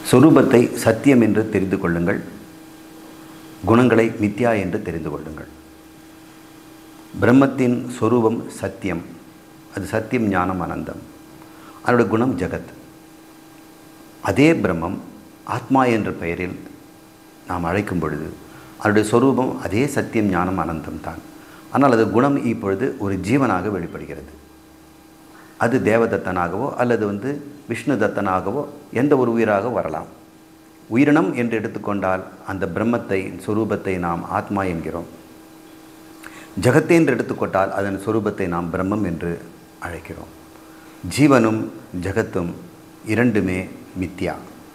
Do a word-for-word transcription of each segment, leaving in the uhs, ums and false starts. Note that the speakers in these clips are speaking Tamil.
சொரூபத்தை சத்தியம் என்று தெரிந்து கொள்ளுங்கள், குணங்களை மித்யா என்று தெரிந்து கொள்ளுங்கள். பிரம்மத்தின் சொரூபம் சத்தியம், அது சத்தியம், ஞானம், அனந்தம். அதனுடைய குணம் ஜகத். அதே பிரம்மம் ஆத்மா என்ற பெயரில் நாம் அழைக்கும் பொழுது அதனுடைய சொரூபம் அதே சத்தியம், ஞானம், அனந்தம் தான். ஆனால் அது குணம் இப்பொழுது ஒரு ஜீவனாக வெளிப்படுகிறது. அது தேவதத்தனாகவோ அல்லது வந்து விஷ்ணு தத்தனாகவோ எந்த ஒரு உயிராக வரலாம். உயிரினம் என்று எடுத்துக்கொண்டால் அந்த பிரம்மத்தை சொரூபத்தை நாம் ஆத்மா என்கிறோம். ஜகத்தை என்று எடுத்துக்கொண்டால் அதன் சொரூபத்தை நாம் பிரம்மம் என்று அழைக்கிறோம். ஜீவனும் ஜகத்தும் இரண்டுமே மித்யா.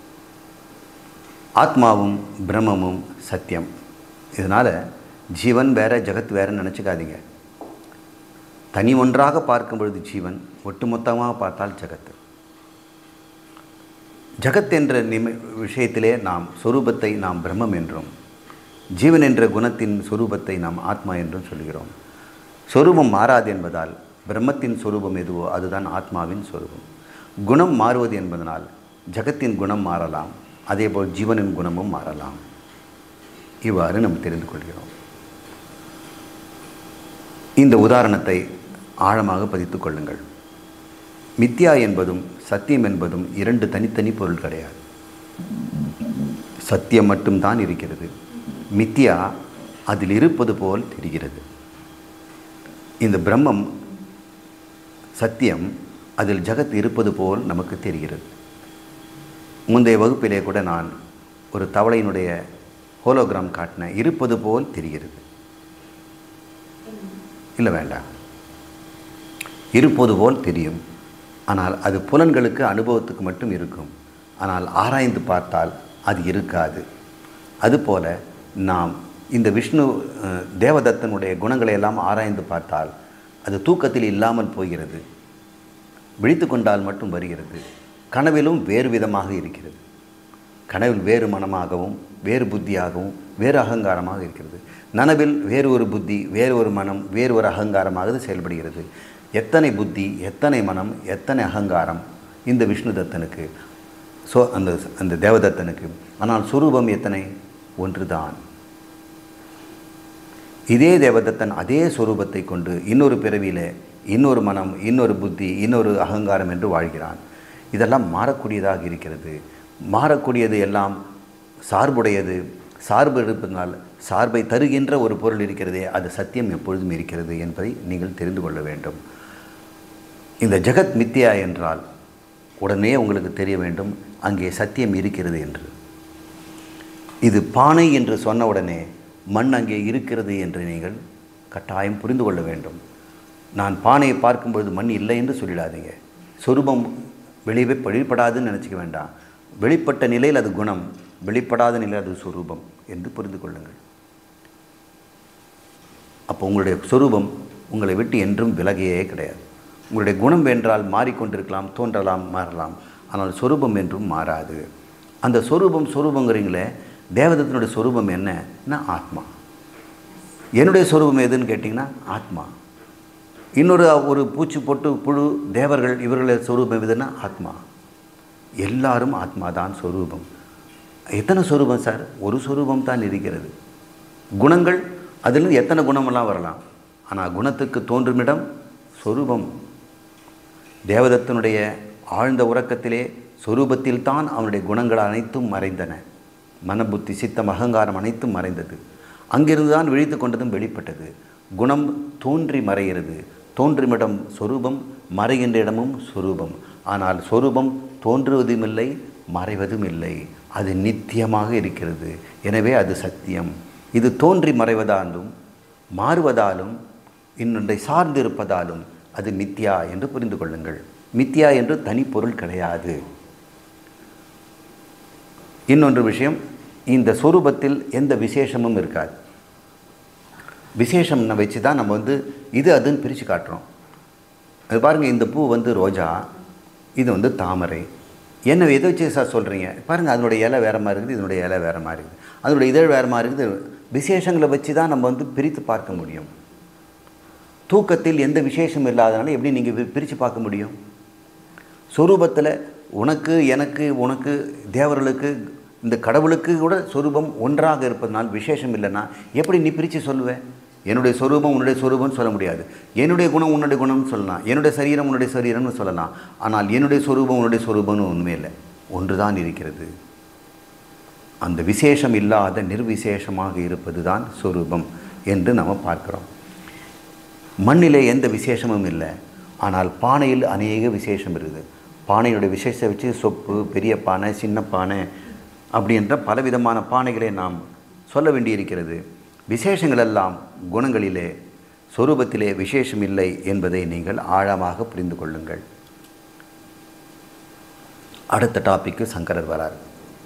ஆத்மாவும் பிரம்மமும் சத்தியம். இதனால் ஜீவன் வேற, ஜகத் வேறன்னு நினச்சிக்காதீங்க. தனி ஒன்றாக பார்க்கும் பொழுது ஜீவன், ஒட்டுமொத்தமாக பார்த்தால் ஜகத். ஜகத் என்ற நிமி விஷயத்திலே நாம் சொரூபத்தை நாம் பிரம்மம் என்றும், ஜீவன் என்ற குணத்தின் சொரூபத்தை நாம் ஆத்மா என்றும் சொல்கிறோம். சொரூபம் மாறாது என்பதால் பிரம்மத்தின் சொரூபம் எதுவோ அதுதான் ஆத்மாவின் சொரூபம். குணம் மாறுவது என்பதனால் ஜகத்தின் குணம் மாறலாம், அதேபோல் ஜீவனின் குணமும் மாறலாம். இவ்வாறு நாம் தெரிந்து கொள்கிறோம். இந்த உதாரணத்தை ஆழமாக பதித்துக் கொள்ளுங்கள். மித்யா என்பதும் சத்தியம் என்பதும் இரண்டு தனித்தனி பொருள் கிடையாது. சத்தியம் மட்டும்தான் இருக்கிறது, மித்யா அதில் இருப்பது போல் தெரிகிறது. இந்த பிரம்மம் சத்தியம், அதில் ஜகத் இருப்பது போல் நமக்கு தெரிகிறது. முந்தைய வகுப்பிலே கூட நான் ஒரு தவளையினுடைய ஹோலோகிராம் காட்டின, இருப்பது போல் தெரிகிறது. இல்லை, வேண்டாம், இருப்பது போல் தெரியும். ஆனால் அது புலன்களுக்கு, அனுபவத்துக்கு மட்டும் இருக்கும். ஆனால் ஆராய்ந்து பார்த்தால் அது இருக்காது. அதுபோல நாம் இந்த விஷ்ணு தேவதத்தனுடைய குணங்களை எல்லாம் ஆராய்ந்து பார்த்தால் அது தூக்கத்தில் இல்லாமல் போகிறது, விழித்து கொண்டால் மட்டும் வருகிறது. கனவிலும் வேறு விதமாக இருக்கிறது. கனவில் வேறு மனமாகவும் வேறு புத்தியாகவும் வேறு அகங்காரமாக இருக்கிறது. நனவில் வேறு ஒரு புத்தி, வேறு ஒரு மனம், வேறு ஒரு அகங்காரமாக செயல்படுகிறது. எத்தனை புத்தி, எத்தனை மனம், எத்தனை அகங்காரம் இந்த விஷ்ணு தத்தனுக்கு, ஸோ அந்த அந்த தேவதத்தனுக்கு. ஆனால் சுரூபம் எத்தனை? ஒன்று தான். இதே தேவதத்தன் அதே சொரூபத்தை கொண்டு இன்னொரு பிறவியில் இன்னொரு மனம், இன்னொரு புத்தி, இன்னொரு அகங்காரம் என்று வாழ்கிறான். இதெல்லாம் மாறக்கூடியதாக இருக்கிறது. மாறக்கூடியது எல்லாம் சார்புடையது. சார்பு இருப்பதனால் சார்பை தருகின்ற ஒரு பொருள் இருக்கிறதே, அது சத்தியம் எப்பொழுதும் இருக்கிறது என்பதை நீங்கள் தெரிந்து கொள்ள வேண்டும். இந்த ஜெகத் மித்யா என்றால் உடனே உங்களுக்கு தெரிய வேண்டும் அங்கே சத்தியம் இருக்கிறது என்று. இது பானை என்று சொன்ன உடனே மண் அங்கே இருக்கிறது என்று நீங்கள் கட்டாயம் புரிந்து கொள்ள வேண்டும். நான் பானையை பார்க்கும்பொழுது மண் இல்லை என்று சொல்லிடாதீங்க. சொரூபம் வெளியே வெளிப்படாதுன்னு நினச்சிக்க வேண்டாம். வெளிப்பட்ட நிலையில் அது குணம், வெளிப்படாத நிலையில் அது சொரூபம் என்று புரிந்து கொள்ளுங்கள். அப்போ உங்களுடைய சொரூபம் உங்களை விட்டு என்றும் விலகையே கிடையாது. உங்களுடைய குணம் வென்றால் மாறிக்கொண்டிருக்கலாம், தோன்றலாம், மாறலாம். ஆனால் சொரூபம் என்றும் மாறாது. அந்த சொரூபம் சொரூபங்கிறீங்களே, தேவதத்தினுடைய சொரூபம் என்னன்னா ஆத்மா. என்னுடைய சொரூபம் எதுன்னு கேட்டிங்கன்னா ஆத்மா. இன்னொரு ஒரு பூச்சி பொட்டு புழு தேவர்கள் இவர்களுடைய சொரூபம் எதுன்னா ஆத்மா. எல்லாரும் ஆத்மா தான் சொரூபம். எத்தனை சொரூபம் சார்? ஒரு சொரூபம் தான் இருக்கிறது. குணங்கள் அதிலிருந்து எத்தனை குணமெல்லாம் வரலாம். ஆனால் குணத்துக்கு தோன்றுமிடம் சொரூபம். தேவதத்தனுடைய ஆழ்ந்த உறக்கத்திலே சொரூபத்தில் தான் அவனுடைய குணங்கள் அனைத்தும் மறைந்தன. மனபுத்தி, சித்தம், அகங்காரம் அனைத்தும் மறைந்தது. அங்கிருந்து தான் விழித்து கொண்டதும் வெளிப்பட்டது. குணம் தோன்றி மறைகிறது. தோன்றுமிடம் சொரூபம், மறைகின்ற இடமும் சொரூபம். ஆனால் சொரூபம் தோன்றுவதும் இல்லை, மறைவதும் இல்லை. அது நித்தியமாக இருக்கிறது. எனவே அது சத்தியம். இது தோன்றி மறைவதாலும் மாறுவதாலும் இன்னொன்றை சார்ந்து இருப்பதாலும் அது மித்யா என்று புரிந்து கொள்ளுங்கள். மித்யா என்று தனி பொருள் கிடையாது. இன்னொன்று விஷயம், இந்த சொரூபத்தில் எந்த விசேஷமும் இருக்காது. விசேஷம் வச்சு தான் நம்ம வந்து இது அதுன்னு பிரித்து காட்டுறோம். அது பாருங்கள், இந்த பூ வந்து ரோஜா, இது வந்து தாமரை. என்ன எதை வச்சு சார் சொல்கிறீங்க? பாருங்கள், அதனுடைய இலை வேறு மாதிரி இருக்குது, இதனுடைய இலை வேறு மாதிரி இருக்குது, அதனுடைய இதழ் வேறு மாதிரி இருக்குது. விசேஷங்களை வச்சு தான் நம்ம வந்து பிரித்து பார்க்க முடியும். தூக்கத்தில் எந்த விசேஷம் இல்லாதனால எப்படி நீங்கள் பிரித்து பார்க்க முடியும்? சொரூபத்தில் உனக்கு எனக்கு உனக்கு தேவர்களுக்கு இந்த கடவுளுக்கு கூட சொரூபம் ஒன்றாக இருப்பதனால் விசேஷம் இல்லைன்னா எப்படி நீ பிரித்து சொல்லுவேன்? என்னுடைய சொரூபம் உன்னுடைய சொரூபம்னு சொல்ல முடியாது. என்னுடைய குணம் உன்னுடைய குணம்னு சொல்லலாம், என்னுடைய சரீரம் உன்னுடைய சரீரம்னு சொல்லலாம். ஆனால் என்னுடைய சொரூபம் உன்னுடைய சொரூபம்னு உண்மை இல்லை, ஒன்று தான் இருக்கிறது. அந்த விசேஷம் இல்லாத நிர்விசேஷமாக இருப்பது தான் சொரூபம் என்று நம்ம பார்க்குறோம். மண்ணிலே எந்த விசேஷமும் இல்லை, ஆனால் பானையில் அநேக விசேஷம் இருக்குது. பானையுடைய விசேஷத்தை வச்சு சொப்பு, பெரிய பானை, சின்ன பானை அப்படின்ற பலவிதமான பானைகளை நாம் சொல்ல வேண்டியிருக்கிறது. விசேஷங்கள் எல்லாம் குணங்களிலே, சொரூபத்திலே விசேஷம் இல்லை என்பதை நீங்கள் ஆழமாக புரிந்து கொள்ளுங்கள். அடுத்த டாபிக்கு சங்கரர் வரார்.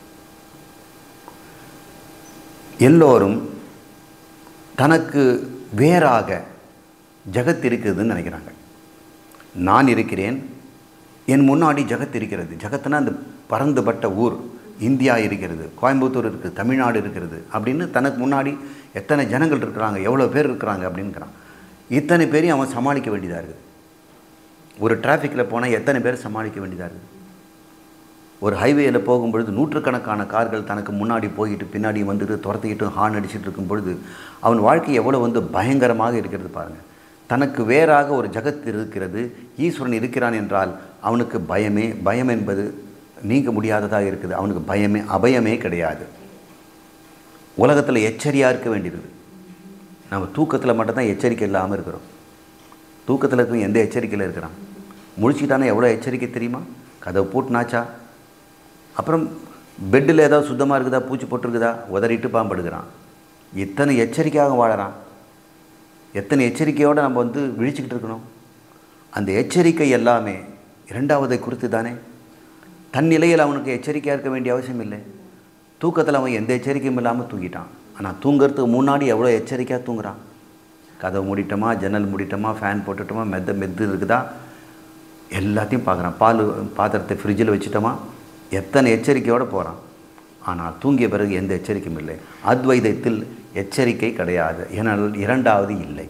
எல்லோரும் தனக்கு வேறாக ஜகத் இருக்குதுன்னு நினைக்கிறாங்க. நான் இருக்கிறேன், என் முன்னாடி ஜகத் இருக்கிறது. ஜகத்துனா அந்த பறந்துபட்ட ஊர், இந்தியா இருக்கிறது, கோயம்புத்தூர் இருக்குது, தமிழ்நாடு இருக்கிறது அப்படின்னு தனக்கு முன்னாடி எத்தனை ஜனங்கள் இருக்கிறாங்க, எவ்வளோ பேர் இருக்கிறாங்க அப்படின்னுக்கிறான். இத்தனை பேரையும் அவன் சமாளிக்க வேண்டியதாக இருக்குது. ஒரு டிராஃபிக்கில் போனால் எத்தனை பேர் சமாளிக்க வேண்டியதாக இருக்குது. ஒரு ஹைவேயில் போகும்பொழுது நூற்றுக்கணக்கான கார்கள் தனக்கு முன்னாடி போயிட்டு பின்னாடி வந்துட்டு துரத்திக்கிட்டு ஹார்ன் அடிச்சுட்டு இருக்கும் பொழுது அவன் வாழ்க்கை எவ்வளோ வந்து பயங்கரமாக இருக்கிறது பாருங்கள். தனக்கு வேறாக ஒரு ஜகத் இருக்கிறது, ஈஸ்வரன் இருக்கிறான் என்றால் அவனுக்கு பயமே, பயம் என்பது நீங்க முடியாததாக இருக்குது. அவனுக்கு பயமே, அபயமே கிடையாது. உலகத்தில் எச்சரியாக இருக்க வேண்டியது. நம்ம தூக்கத்தில் மட்டும்தான் எச்சரிக்கை இல்லாமல் இருக்கிறோம். தூக்கத்தில் இருக்கும் எந்த எச்சரிக்கையில் இருக்கிறான்? முழிச்சிட்டானா எவ்வளோ எச்சரிக்கை தெரியுமா? கதவை பூட்டினாச்சா, அப்புறம் பெட்டில் ஏதாவது சுத்தமாக இருக்குதா, பூச்சி போட்டிருக்குதா, உதறிட்டு பாம்படுகிறான். இத்தனை எச்சரிக்கையாக வாழறான். எத்தனை எச்சரிக்கையோடு நம்ம வந்து விழிச்சுக்கிட்டு இருக்கணும். அந்த எச்சரிக்கை எல்லாமே இரண்டாவதை குறித்து தானே. தன் நிலையில் அவனுக்கு எச்சரிக்கையாக இருக்க வேண்டிய அவசியம் இல்லை. தூக்கத்தில் அவன் எந்த எச்சரிக்கையும் இல்லாமல் தூங்கிட்டான். ஆனால் தூங்கிறதுக்கு முன்னாடி எவ்வளோ எச்சரிக்கையாக தூங்குறான். கதவை மூடிட்டோமா, ஜன்னல் மூடிட்டோமா, ஃபேன் போட்டுட்டோமா, மெத்த மெத்து இருக்குதா, எல்லாத்தையும் பார்க்குறான். பால் பாத்திரத்தை ஃப்ரிட்ஜில் வச்சுட்டோமா, எத்தனை எச்சரிக்கையோடு போகிறான். ஆனால் தூங்கிய பிறகு எந்த எச்சரிக்கையும் இல்லை. அத்வைதத்தில் எச்சரிக்கை கிடையாது, ஏனால் இரண்டாவது இல்லை.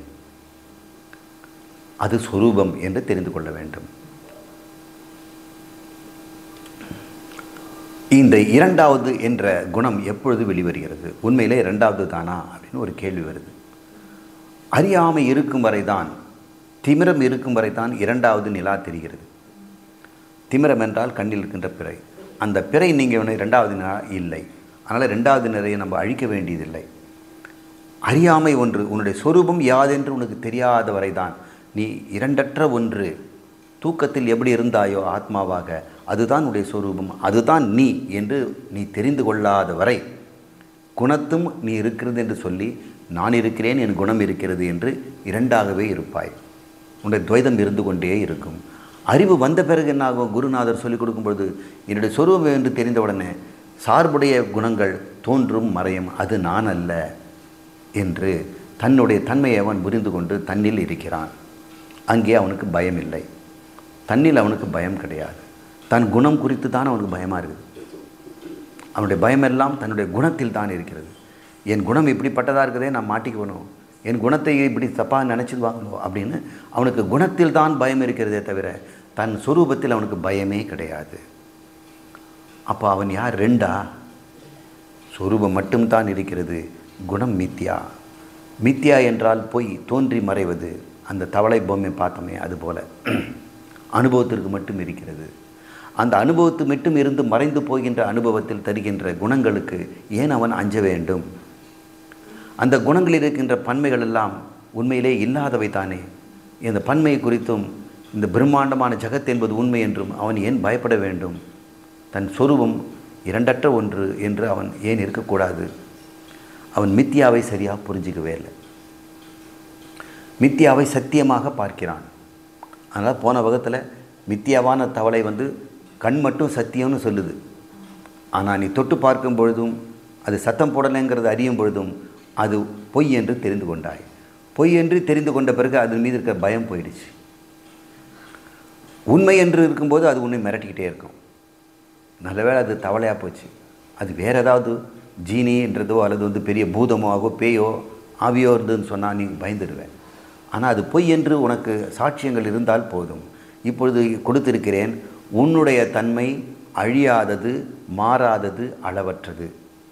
அது சொரூபம் என்று தெரிந்து கொள்ள வேண்டும். இந்த இரண்டாவது என்ற குணம் எப்பொழுது வெளிவருகிறது? உண்மையிலே இரண்டாவது தானா அப்படின்னு ஒரு கேள்வி வருது. அறியாமை இருக்கும் வரை தான், திமிரம் இருக்கும் வரை தான் இரண்டாவது நிலா தெரிகிறது. திமிரம் என்றால் கண்ணில் இருக்கின்ற பிறை. அந்த பிறை நீங்கள் இரண்டாவது நிலா இல்லை. அதனால் ரெண்டாவது நிறையை நம்ம அழிக்க வேண்டியதில்லை. அறியாமை ஒன்று, உன்னுடைய சொரூபம் யாதென்று உனக்கு தெரியாத வரை தான் நீ இரண்டற்ற ஒன்று. தூக்கத்தில் எப்படி இருந்தாயோ ஆத்மாவாக, அதுதான் உன்னுடைய சொரூபம், அதுதான் நீ என்று நீ தெரிந்து கொள்ளாத வரை குணத்தும் நீ இருக்கிறது என்று சொல்லி நான் இருக்கிறேன், என் குணம் இருக்கிறது என்று இரண்டாகவே இருப்பாய். உன்னுடைய துவைதம் இருந்து கொண்டே இருக்கும். அறிவு வந்த பிறகு என்னாகும்? குருநாதர் சொல்லிக் கொடுக்கும்பொழுது என்னுடைய சொரூபம் என்று தெரிந்தவுடனே சார்புடைய குணங்கள் தோன்றும், மறையும். அது நான் அல்ல என்று தன்னுடைய தன்மையை அவன் புரிந்து கொண்டு தன்னில் இருக்கிறான். அங்கே அவனுக்கு பயம் இல்லை. தன்னில் அவனுக்கு பயம் கிடையாது. தன் குணம் குறித்து தான் அவனுக்கு பயமாக இருக்குது. அவனுடைய பயமெல்லாம் தன்னுடைய குணத்தில் தான் இருக்கிறது. என் குணம் இப்படிப்பட்டதாக இருக்குதே, நான் மாட்டிக்கணும், என் குணத்தை இப்படி தப்பாக நினச்சிடுவாங்களோ அப்படின்னு அவனுக்கு குணத்தில் தான் பயம் இருக்கிறதே தவிர தன் சொரூபத்தில் அவனுக்கு பயமே கிடையாது. அப்போ அவன் யார்? ரெண்டா? சொரூபம் மட்டும்தான் இருக்கிறது, குணம் மித்யா. மித்யா என்றால் பொய், தோன்றி மறைவது. அந்த தவளை பொம்மை பார்த்தோமே, அதுபோல் அனுபவத்திற்கு மட்டும் இருக்கிறது. அந்த அனுபவத்து மட்டும் இருந்து மறைந்து போகின்ற அனுபவத்தில் தருகின்ற குணங்களுக்கு ஏன் அவன் அஞ்ச வேண்டும்? அந்த குணங்களில் இருக்கின்ற பன்மைகள் எல்லாம் உண்மையிலே இல்லாதவை தானே. இந்த பன்மை குறித்தும் இந்த பிரம்மாண்டமான ஜகத் என்பது உண்மை என்றும் அவன் ஏன் பயப்பட வேண்டும்? தன் சொரூபம் இரண்டற்ற ஒன்று என்று அவன் ஏன் இருக்கக்கூடாது? அவன் மித்யாவை சரியாக புரிஞ்சிக்கவே இல்லை. மித்யாவை சத்தியமாக பார்க்கிறான். அதனால் போன வகத்தில் மித்யாவான தவளை வந்து கண் மட்டும் சத்தியம்னு சொல்லுது. ஆனால் நீ தொட்டு பார்க்கும் பொழுதும் அது சத்தம் போடலைங்கிறது அறியும் பொழுதும் அது பொய் என்று தெரிந்து கொண்டாய். பொய் என்று தெரிந்து கொண்ட பிறகு அது மீது இருக்கிற பயம் போயிடுச்சு. உண்மை என்று இருக்கும்போது அது உன்னை மிரட்டிக்கிட்டே இருக்கும். நல்லவேளை அது தவளையாக போச்சு. அது வேறு ஏதாவது ஜீனி என்றதோ அல்லது வந்து பெரிய பூதமோ ஆகோ பேயோ ஆவியோ இருந்ததுன்னு சொன்னால் நீ பயந்துடுவேன். ஆனால் அது பொய் என்று உனக்கு சாட்சியங்கள் இருந்தால் போதும். இப்பொழுது கொடுத்திருக்கிறேன், உன்னுடைய தன்மை அழியாதது, மாறாதது, அளவற்றது.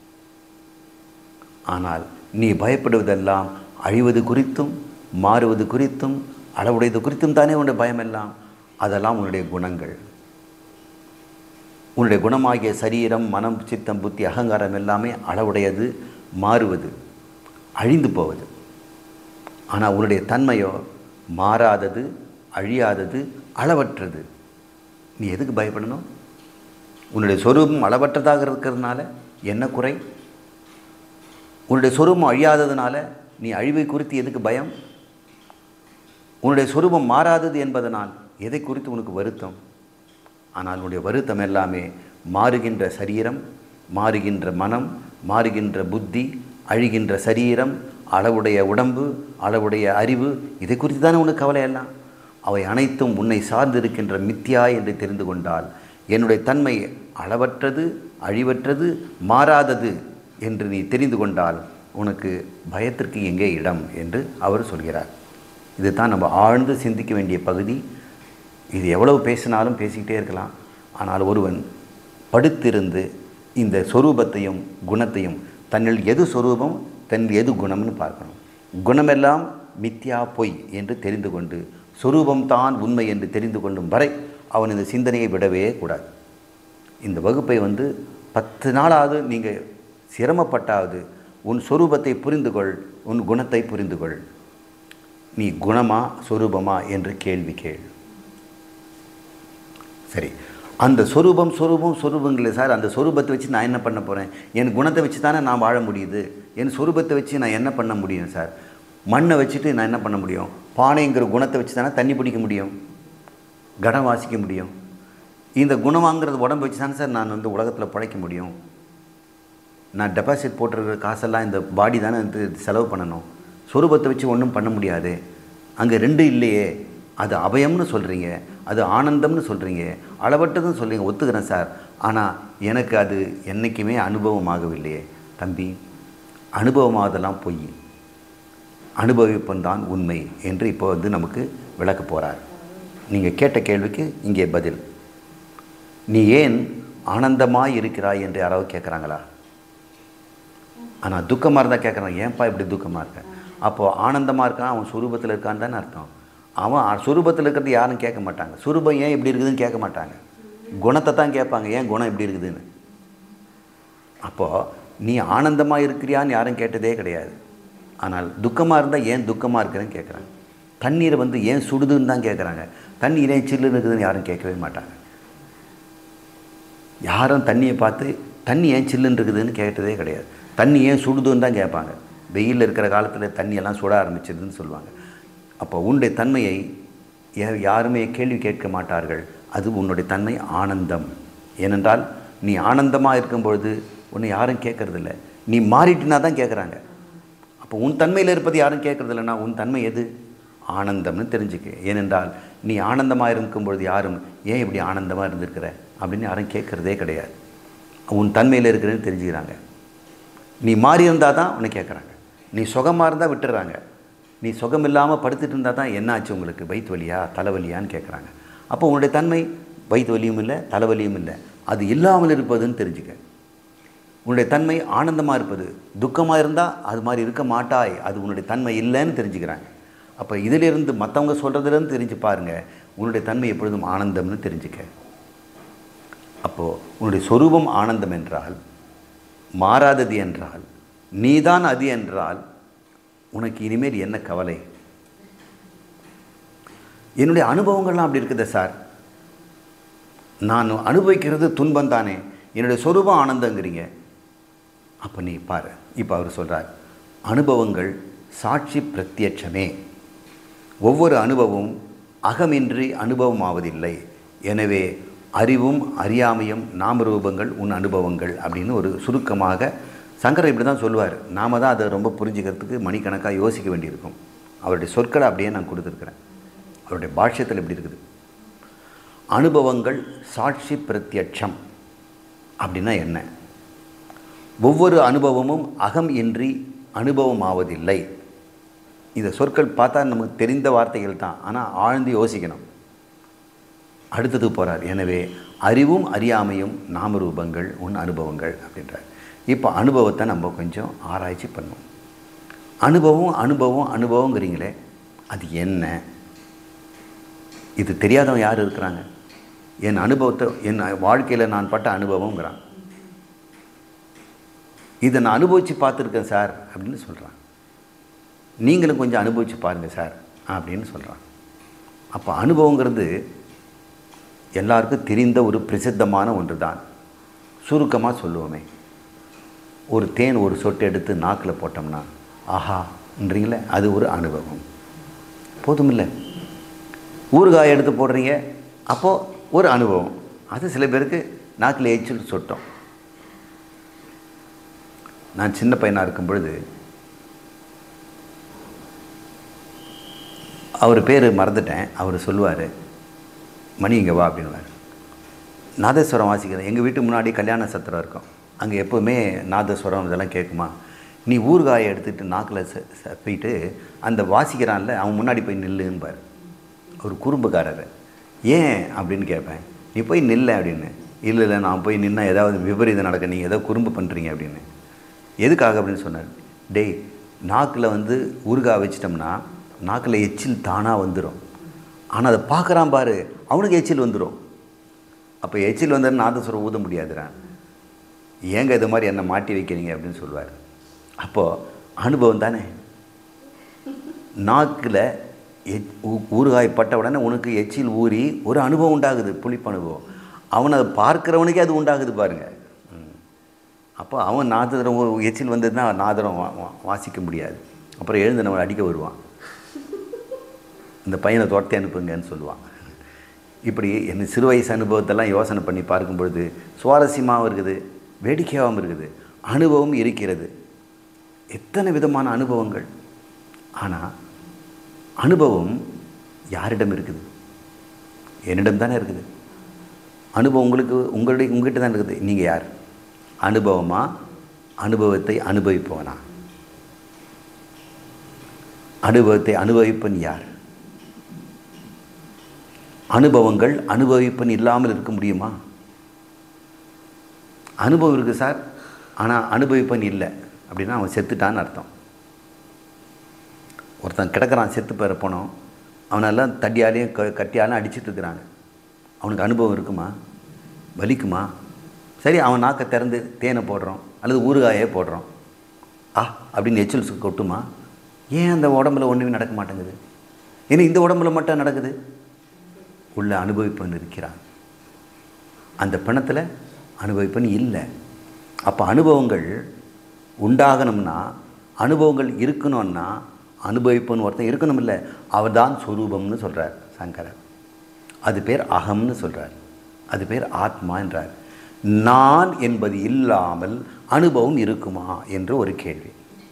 ஆனால் நீ பயப்படுவதெல்லாம் அழிவது குறித்தும் மாறுவது குறித்தும் அளவுடையது குறித்தும் தானே உன்னுடைய பயமெல்லாம். அதெல்லாம் உன்னுடைய குணங்கள். உன்னுடைய குணமாகிய சரீரம், மனம், சித்தம், புத்தி, அகங்காரம் எல்லாமே அளவுடையது, மாறுவது, அழிந்து போவது. ஆனால் உன்னுடைய தன்மையோ மாறாதது, அழியாதது, அளவற்றது. நீ எதுக்கு பயப்படணும்? உன்னுடைய சொரூபம் அளவற்றதாக இருக்கிறதுனால என்ன குறை? உன்னுடைய சொரூபம் அழியாததுனால நீ அழிவை குறித்து எதுக்கு பயம்? உன்னுடைய சொரூபம் மாறாதது என்பதனால் எதை குறித்து உனக்கு வருத்தம்? ஆனால் உன்னுடைய வருத்தம் எல்லாமே மாறுகின்ற சரீரம், மாறுகின்ற மனம், மாறுகின்ற புத்தி, அழிகின்ற சரீரம், அளவுடைய உடம்பு, அளவுடைய அறிவு, இதை குறித்து தானே உனக்கு கவலை எல்லாம். அவை அனைத்தும் உன்னை சார்ந்திருக்கின்ற மித்யா என்று தெரிந்து கொண்டால், என்னுடைய தன்மை அளவற்றது, அழிவற்றது, மாறாதது என்று நீ தெரிந்து கொண்டால் உனக்கு பயத்திற்கு எங்கே இடம் என்று அவர் சொல்கிறார். இது தான் நம்ம ஆழ்ந்து சிந்திக்க வேண்டிய பகுதி. இது எவ்வளவு பேசினாலும் பேசிக்கிட்டே இருக்கலாம். ஆனால் ஒருவன் படுத்திருந்து இந்த சொரூபத்தையும் குணத்தையும், தன்னில் எது சொரூபம், தன்னில் எது குணம்னு பார்க்கணும். குணமெல்லாம் மித்யா, பொய் என்று தெரிந்து கொண்டு சொரூபம்தான் உண்மை என்று தெரிந்து கொள்ளும் வரை அவன் இந்த சிந்தனையை விடவே கூடாது. இந்த வகுப்பை வந்து பத்து நாளாவது நீங்கள் சிரமப்பட்டாவது உன் சொரூபத்தை புரிந்து கொள், உன் குணத்தை புரிந்து கொள். நீ குணமா சொரூபமா என்று கேள்வி கேள். சரி, அந்த சொரூபம் சொரூபம் சொரூபங்களே சார், அந்த சொரூபத்தை வச்சு நான் என்ன பண்ண போகிறேன்? என் குணத்தை வச்சு தானே நான் வாழ முடியுது. என் சொரூபத்தை வச்சு நான் என்ன பண்ண முடியும் சார்? மண்ணை வச்சுட்டு நான் என்ன பண்ண முடியும்? பானைங்கிற குணத்தை வச்சு தானே தண்ணி பிடிக்க முடியும், கடம் வாசிக்க முடியும். இந்த குணமாங்கிறது உடம்பு வச்சு தானே சார் நான் வந்து உலகத்தில் பிழைக்க முடியும். நான் டெபாசிட் போட்டிருக்கிற காசெல்லாம் இந்த பாடி தானே வந்து செலவு பண்ணணும். சொரூபத்தை வச்சு ஒன்றும் பண்ண முடியாது. அங்கே ரெண்டு இல்லையே. அது அபயம்னு சொல்கிறீங்க, அது ஆனந்தம்னு சொல்கிறீங்க, அளவற்றதுன்னு சொல்கிறீங்க, ஒத்துக்கிறேன் சார். ஆனால் எனக்கு அது என்றைக்குமே அனுபவமாகவில்லையே. தம்பி, அனுபவமாகதெல்லாம் பொய், அனுபவிப்பந்தான் உண்மை என்று இப்போ வந்து நமக்கு விளக்க போகிறார். நீங்கள் கேட்ட கேள்விக்கு இங்கே பதில். நீ ஏன் ஆனந்தமாக இருக்கிறாய் என்று யாராவது கேட்குறாங்களா? ஆனால் துக்கமாக இருந்தால் கேட்குறாங்க, ஏன்ப்பா இப்படி துக்கமாக இருக்கேன்? அப்போது ஆனந்தமாக இருக்கான், அவன் சுரூபத்தில் இருக்கான்னு தானே அர்த்தம். அவன் சுரூபத்தில் இருக்கிறது யாரும் கேட்க மாட்டாங்க. சுரூபம் ஏன் இப்படி இருக்குதுன்னு கேட்க மாட்டாங்க, குணத்தை தான் கேட்பாங்க, ஏன் குணம் இப்படி இருக்குதுன்னு. அப்போது நீ ஆனந்தமாக இருக்கிறியான்னு யாரும் கேட்டதே கிடையாது. ஆனால் துக்கமாக இருந்தால் ஏன் துக்கமாக இருக்கிறேன்னு கேட்குறாங்க. தண்ணீரை வந்து ஏன் சுடுதுன்னு தான் கேட்குறாங்க. தண்ணீர் ஏன் சில்லுன்னு இருக்குதுன்னு யாரும் கேட்கவே மாட்டாங்க. யாரும் தண்ணியை பார்த்து தண்ணி ஏன் சில்லுன்னு இருக்குதுன்னு கேட்டதே கிடையாது. தண்ணி ஏன் சுடுதுன்னு தான் கேட்பாங்க. வெயிலில் இருக்கிற காலத்தில் தண்ணியெல்லாம் சுட ஆரம்பிச்சதுன்னு சொல்லுவாங்க. அப்போ உன்னுடைய தன்மையை யாருமே கேள்வி கேட்க மாட்டார்கள். அது உன்னுடைய தன்மை ஆனந்தம். ஏனென்றால் நீ ஆனந்தமாக இருக்கும்பொழுது உன்னை யாரும் கேட்கறதில்ல. நீ மாறிட்டினா தான் கேட்குறாங்க. அப்போ உன் தன்மையில் இருப்பது யாரும் கேட்குறதில்லைன்னா உன் தன்மை எது? ஆனந்தம்னு தெரிஞ்சுக்க. ஏனென்றால் நீ ஆனந்தமாக இருக்கும்பொழுது யாரும் ஏன் இப்படி ஆனந்தமாக இருந்திருக்கிற அப்படின்னு யாரும் கேட்குறதே கிடையாது. உன் தன்மையில் இருக்கிறேன்னு தெரிஞ்சுக்கிறாங்க. நீ மாறி இருந்தால் தான் உன்னை கேட்குறாங்க. நீ சுகமாக இருந்தால் விட்டுறாங்க. நீ சுகம் இல்லாமல் படுத்துட்டு இருந்தால் தான் என்ன ஆச்சு உங்களுக்கு, வயிற்று வலியா தலைவலியான்னு கேட்குறாங்க. அப்போ உன்னுடைய தன்மை வயிற்று வலியும் இல்லை, தலைவலியும் இல்லை, அது இல்லாமல் இருப்பதுன்னு தெரிஞ்சுக்க. உன்னுடைய தன்மை ஆனந்தமாக இருப்பது. துக்கமாக இருந்தால் அது மாதிரி இருக்க மாட்டாய், அது உன்னுடைய தன்மை இல்லைன்னு தெரிஞ்சுக்கிறாங்க. அப்போ இதிலிருந்து மற்றவங்க சொல்கிறதுலேருந்து தெரிஞ்சு பாருங்கள், உன்னுடைய தன்மை எப்பொழுதும் ஆனந்தம்னு தெரிஞ்சுக்க. அப்போது உன்னுடைய சொரூபம் ஆனந்தம் என்றால், மாறாதது என்றால், நீதான் அது என்றால் உனக்கு இனிமேல் என்ன கவலை? என்னுடைய அனுபவங்கள்லாம் அப்படி இருக்குது சார், நான் அனுபவிக்கிறது துன்பம் தானே, என்னுடைய சொரூபம் ஆனந்தங்கிறீங்க. அப்போ நீ பாரு, இப்போ அவர் சொல்கிறார், அனுபவங்கள் சாட்சி பிரத்யட்சமே. ஒவ்வொரு அனுபவமும் அகமின்றி அனுபவம் ஆவதில்லை. எனவே அறிவும் அறியாமையும் நாமரூபங்கள் உன் அனுபவங்கள் அப்படின்னு ஒரு சுருக்கமாக சங்கரர் இப்படி தான் சொல்லுவார். நாம் தான் அதை ரொம்ப புரிஞ்சுக்கிறதுக்கு மணிக்கணக்காக யோசிக்க வேண்டியிருக்கும். அவருடைய சொற்களை அப்படியே நான் கொடுத்துருக்குறேன். அவருடைய பாஷ்யத்தில் எப்படி இருக்குது, அனுபவங்கள் சாட்சி பிரத்யட்சம் அப்படின்னா என்ன? ஒவ்வொரு அனுபவமும் அகம் இன்றி அனுபவம் ஆவதில்லை. இந்த சொற்கள் பார்த்தா நமக்கு தெரிந்த வார்த்தைகள் தான், ஆனால் ஆழ்ந்து யோசிக்கணும். அடுத்தது போகிறார். எனவே அறிவும் அறியாமையும் நாமரூபங்கள் உன் அனுபவங்கள் அப்படின்றார். இப்போ அனுபவத்தை நம்ம கொஞ்சம் ஆராய்ச்சி பண்ணுவோம். அனுபவம் அனுபவம் அனுபவங்கிறீங்களே, அது என்ன? இது தெரியாதவன் யார் இருக்கிறாங்க? என் அனுபவத்தை, என் வாழ்க்கையில் நான் பட்ட அனுபவங்கிறான். இதை நான் அனுபவித்து பார்த்துருக்கேன் சார் அப்படின்னு சொல்கிறான். நீங்களும் கொஞ்சம் அனுபவித்து பாருங்கள் சார் அப்படின்னு சொல்கிறான். அப்போ அனுபவங்கிறது எல்லாருக்கும் தெரிந்த ஒரு பிரசித்தமான ஒன்று தான். சுருக்கமாக சொல்லுவோமே, ஒரு தேன் ஒரு சொட்டு எடுத்து நாக்கில் போட்டோம்னா ஆஹான்றீங்களே, அது ஒரு அனுபவம். போதுமில்லை. ஊறுகாய் எடுத்து போடுறீங்க, அப்போது ஒரு அனுபவம். அது சில பேருக்கு நாக்கில் எச்சில் சொட்டோம். நான் சின்ன பையனாக இருக்கும் பொழுது, அவர் பேர் மறந்துட்டேன், அவர் சொல்லுவார், மணி இங்கே வா அப்படின்வார். நாதஸ்வரம் வாசிக்கிறேன். எங்கள் வீட்டு முன்னாடி கல்யாண சத்திரம் இருக்கும். அங்கே எப்போவுமே நாதஸ்வரம் இதெல்லாம் கேட்குமா. நீ ஊறுகாயை எடுத்துகிட்டு நாக்கில் சப்பிட்டு அந்த வாசிக்கிறான்ல அவன் முன்னாடி போய் நில்லுன்பார். ஒரு குறும்புக்காரர். ஏன் அப்படின்னு கேட்பேன். நீ போய் நில்ல அப்படின்னு. இல்லை இல்லை நான் போய் நின்னா ஏதாவது விபரீதம் நடக்க, நீங்கள் ஏதோ குறும்பு பண்ணுறீங்க அப்படின்னு. எதுக்காக அப்படின்னு சொன்னார். டேய், நாக்கில் வந்து ஊறுகாய் வச்சிட்டோம்னா நாக்கில் எச்சில் தானாக வந்துடும். ஆனால் அதை பார்க்குறான் பாரு, அவனுக்கு எச்சில் வந்துடும். அப்போ எச்சில் வந்தால் நாதஸ்வரம் ஊத முடியாதுறான். ஏங்க இது மாதிரி என்னை மாட்டி வைக்கிறீங்க அப்படின்னு சொல்லுவார். அப்போது அனுபவம் தானே. நாக்கில் எச் ஊறுகாய் பட்ட உடனே உனக்கு எச்சில் ஊறி ஒரு அனுபவம் உண்டாகுது, புளிப்பு அனுபவம். அவனை அதை பார்க்குறவனுக்கே அது உண்டாகுது பாருங்கள். அப்போ அவன் நாதரம் எச்சில் வந்ததுன்னா நாதரம் வா வாசிக்க முடியாது. அப்புறம் எழுந்து நம்மளை அடிக்க வருவான். இந்த பையனை துரத்தி அனுப்புங்கன்னு சொல்லுவான். இப்படி என் சிறு வயசு அனுபவத்தெல்லாம் யோசனை பண்ணி பார்க்கும் பொழுது சுவாரஸ்யமாகவும் இருக்குது, வேடிக்கையாகவும் இருக்குது. அனுபவம் இருக்கிறது, எத்தனை விதமான அனுபவங்கள். ஆனால் அனுபவம் யாரிடம் இருக்குது? என்னிடம் தானே இருக்குது. அனுபவம் உங்களுக்கு உங்களுடைய உங்கள்கிட்ட தான் இருக்குது. நீங்கள் யார்? அனுபவமா, அனுபவத்தை அனுபவிப்பவனா? அனுபவத்தை அனுபவிப்பன் யார்? அனுபவங்கள் அனுபவிப்பன் இல்லாமல் இருக்க முடியுமா? அனுபவம் இருக்குது சார், ஆனால் அனுபவிப்பன் இல்லை அப்படின்னா அவன் செத்துட்டான்னு அர்த்தம். ஒருத்தன் கிடக்கிறான், செத்து பெற போனோம், அவனெல்லாம் தடியாலையும் க கட்டியாலும் அடிச்சுட்டு இருக்கிறாங்க. அவனுக்கு அனுபவம் இருக்குமா? வலிக்குமா? சரி, அவன் நாக்கை திறந்து தேனை போடுறோம் அல்லது ஊறுகாயே போடுறோம், ஆ அப்படின்னு எச்சில் கொட்டுமா? ஏன் அந்த உடம்புல ஒன்றுமே நடக்க மாட்டேங்குது? ஏன்னா இந்த உடம்புல மட்டும் நடக்குது. உள்ள அனுபவிப்பன் இருக்கிறான், அந்த பிணத்தில் அனுபவிப்பன் இல்லை. அப்போ அனுபவங்கள் உண்டாகணும்னா, அனுபவங்கள் இருக்கணும்னா அனுபவிப்பன் ஒருத்தன் இருக்கணும். இல்லை, அவர் தான் சொரூபம்னு சொல்கிறார் சங்கரர். அது பேர் அகம்னு சொல்கிறார், அது பேர் ஆத்மா என்றார். நான் என்பது இல்லாமல் அனுபவம் இருக்குமா என்று ஒரு கேள்வி.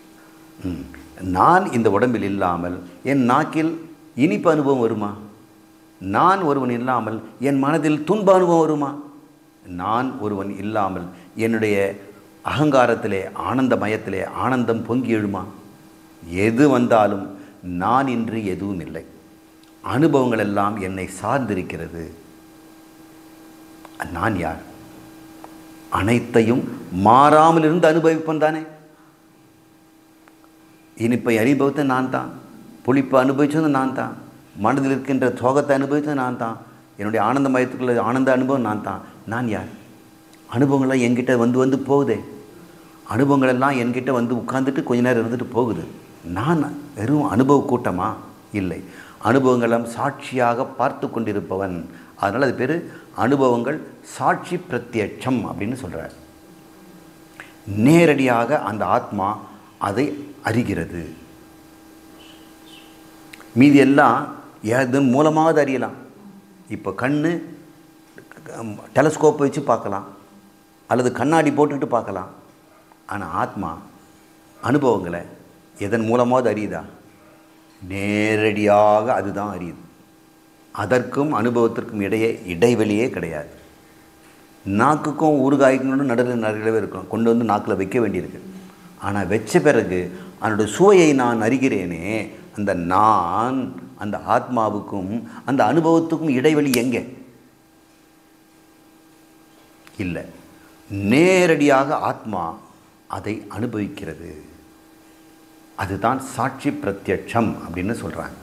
நான் இந்த உடம்பில் இல்லாமல் என் நாக்கில் இனிப்பு அனுபவம் வருமா? நான் ஒருவன் இல்லாமல் என் மனதில் துன்ப அனுபவம் வருமா? நான் ஒருவன் இல்லாமல் என்னுடைய அகங்காரத்திலே ஆனந்த மயத்திலே ஆனந்தம் பொங்கி எழுமா? எது வந்தாலும் நான் இன்றி எதுவும் இல்லை. அனுபவங்கள் எல்லாம் என்னை சார்ந்திருக்கிறது. நான் யார்? அனைத்தையும் மாறாமல் இருந்து அனுபவிப்பன் தானே. இனிப்பை அனுபவித்தது நான் தான், புளிப்பை அனுபவித்தது நான் தான், மனதில் இருக்கின்ற சோகத்தை அனுபவித்தது நான் தான், என்னுடைய ஆனந்த மயத்துக்குள்ள ஆனந்த அனுபவம் நான் தான். நான் யார்? அனுபவங்கள்லாம் என்கிட்ட வந்து வந்து போகுதே. அனுபவங்களெல்லாம் என்கிட்ட வந்து உட்கார்ந்துட்டு கொஞ்ச நேரம் இருந்துட்டு போகுது. நான் வெறும் அனுபவ கூட்டமா? இல்லை, அனுபவங்களெல்லாம் சாட்சியாக பார்த்து கொண்டிருப்பவன். அதனால் அது பேர் அனுபவங்கள் சாட்சி பிரத்யட்சம் அப்படின்னு சொல்கிறார். நேரடியாக அந்த ஆத்மா அதை அறிகிறது. மீதி எல்லாம் எதன் மூலமாவது அறியலாம். இப்போ கண்ணு டெலஸ்கோப் வச்சு பார்க்கலாம் அல்லது கண்ணாடி போட்டுக்கிட்டு பார்க்கலாம். ஆனால் ஆத்மா அனுபவங்களை எதன் மூலமாவது அறியுதா? நேரடியாக அதுதான் அறியுது. அதற்கும் அனுபவத்திற்கும் இடையே இடைவெளியே கிடையாது. நாக்குக்கும் ஊறுகாய்க்கும் நடுவில் நிறையவே இருக்கும், கொண்டு வந்து நாக்கில் வைக்க வேண்டியிருக்கு. ஆனால் வச்ச பிறகு அதனுடைய சுவையை நான் அறிகிறேனே, அந்த நான் அந்த ஆத்மாவுக்கும் அந்த அனுபவத்துக்கும் இடைவெளி எங்கே? இல்லை. நேரடியாக ஆத்மா அதை அனுபவிக்கிறது. அதுதான் சாட்சி பிரத்யட்சம் அப்படின்னு சொல்கிறாங்க.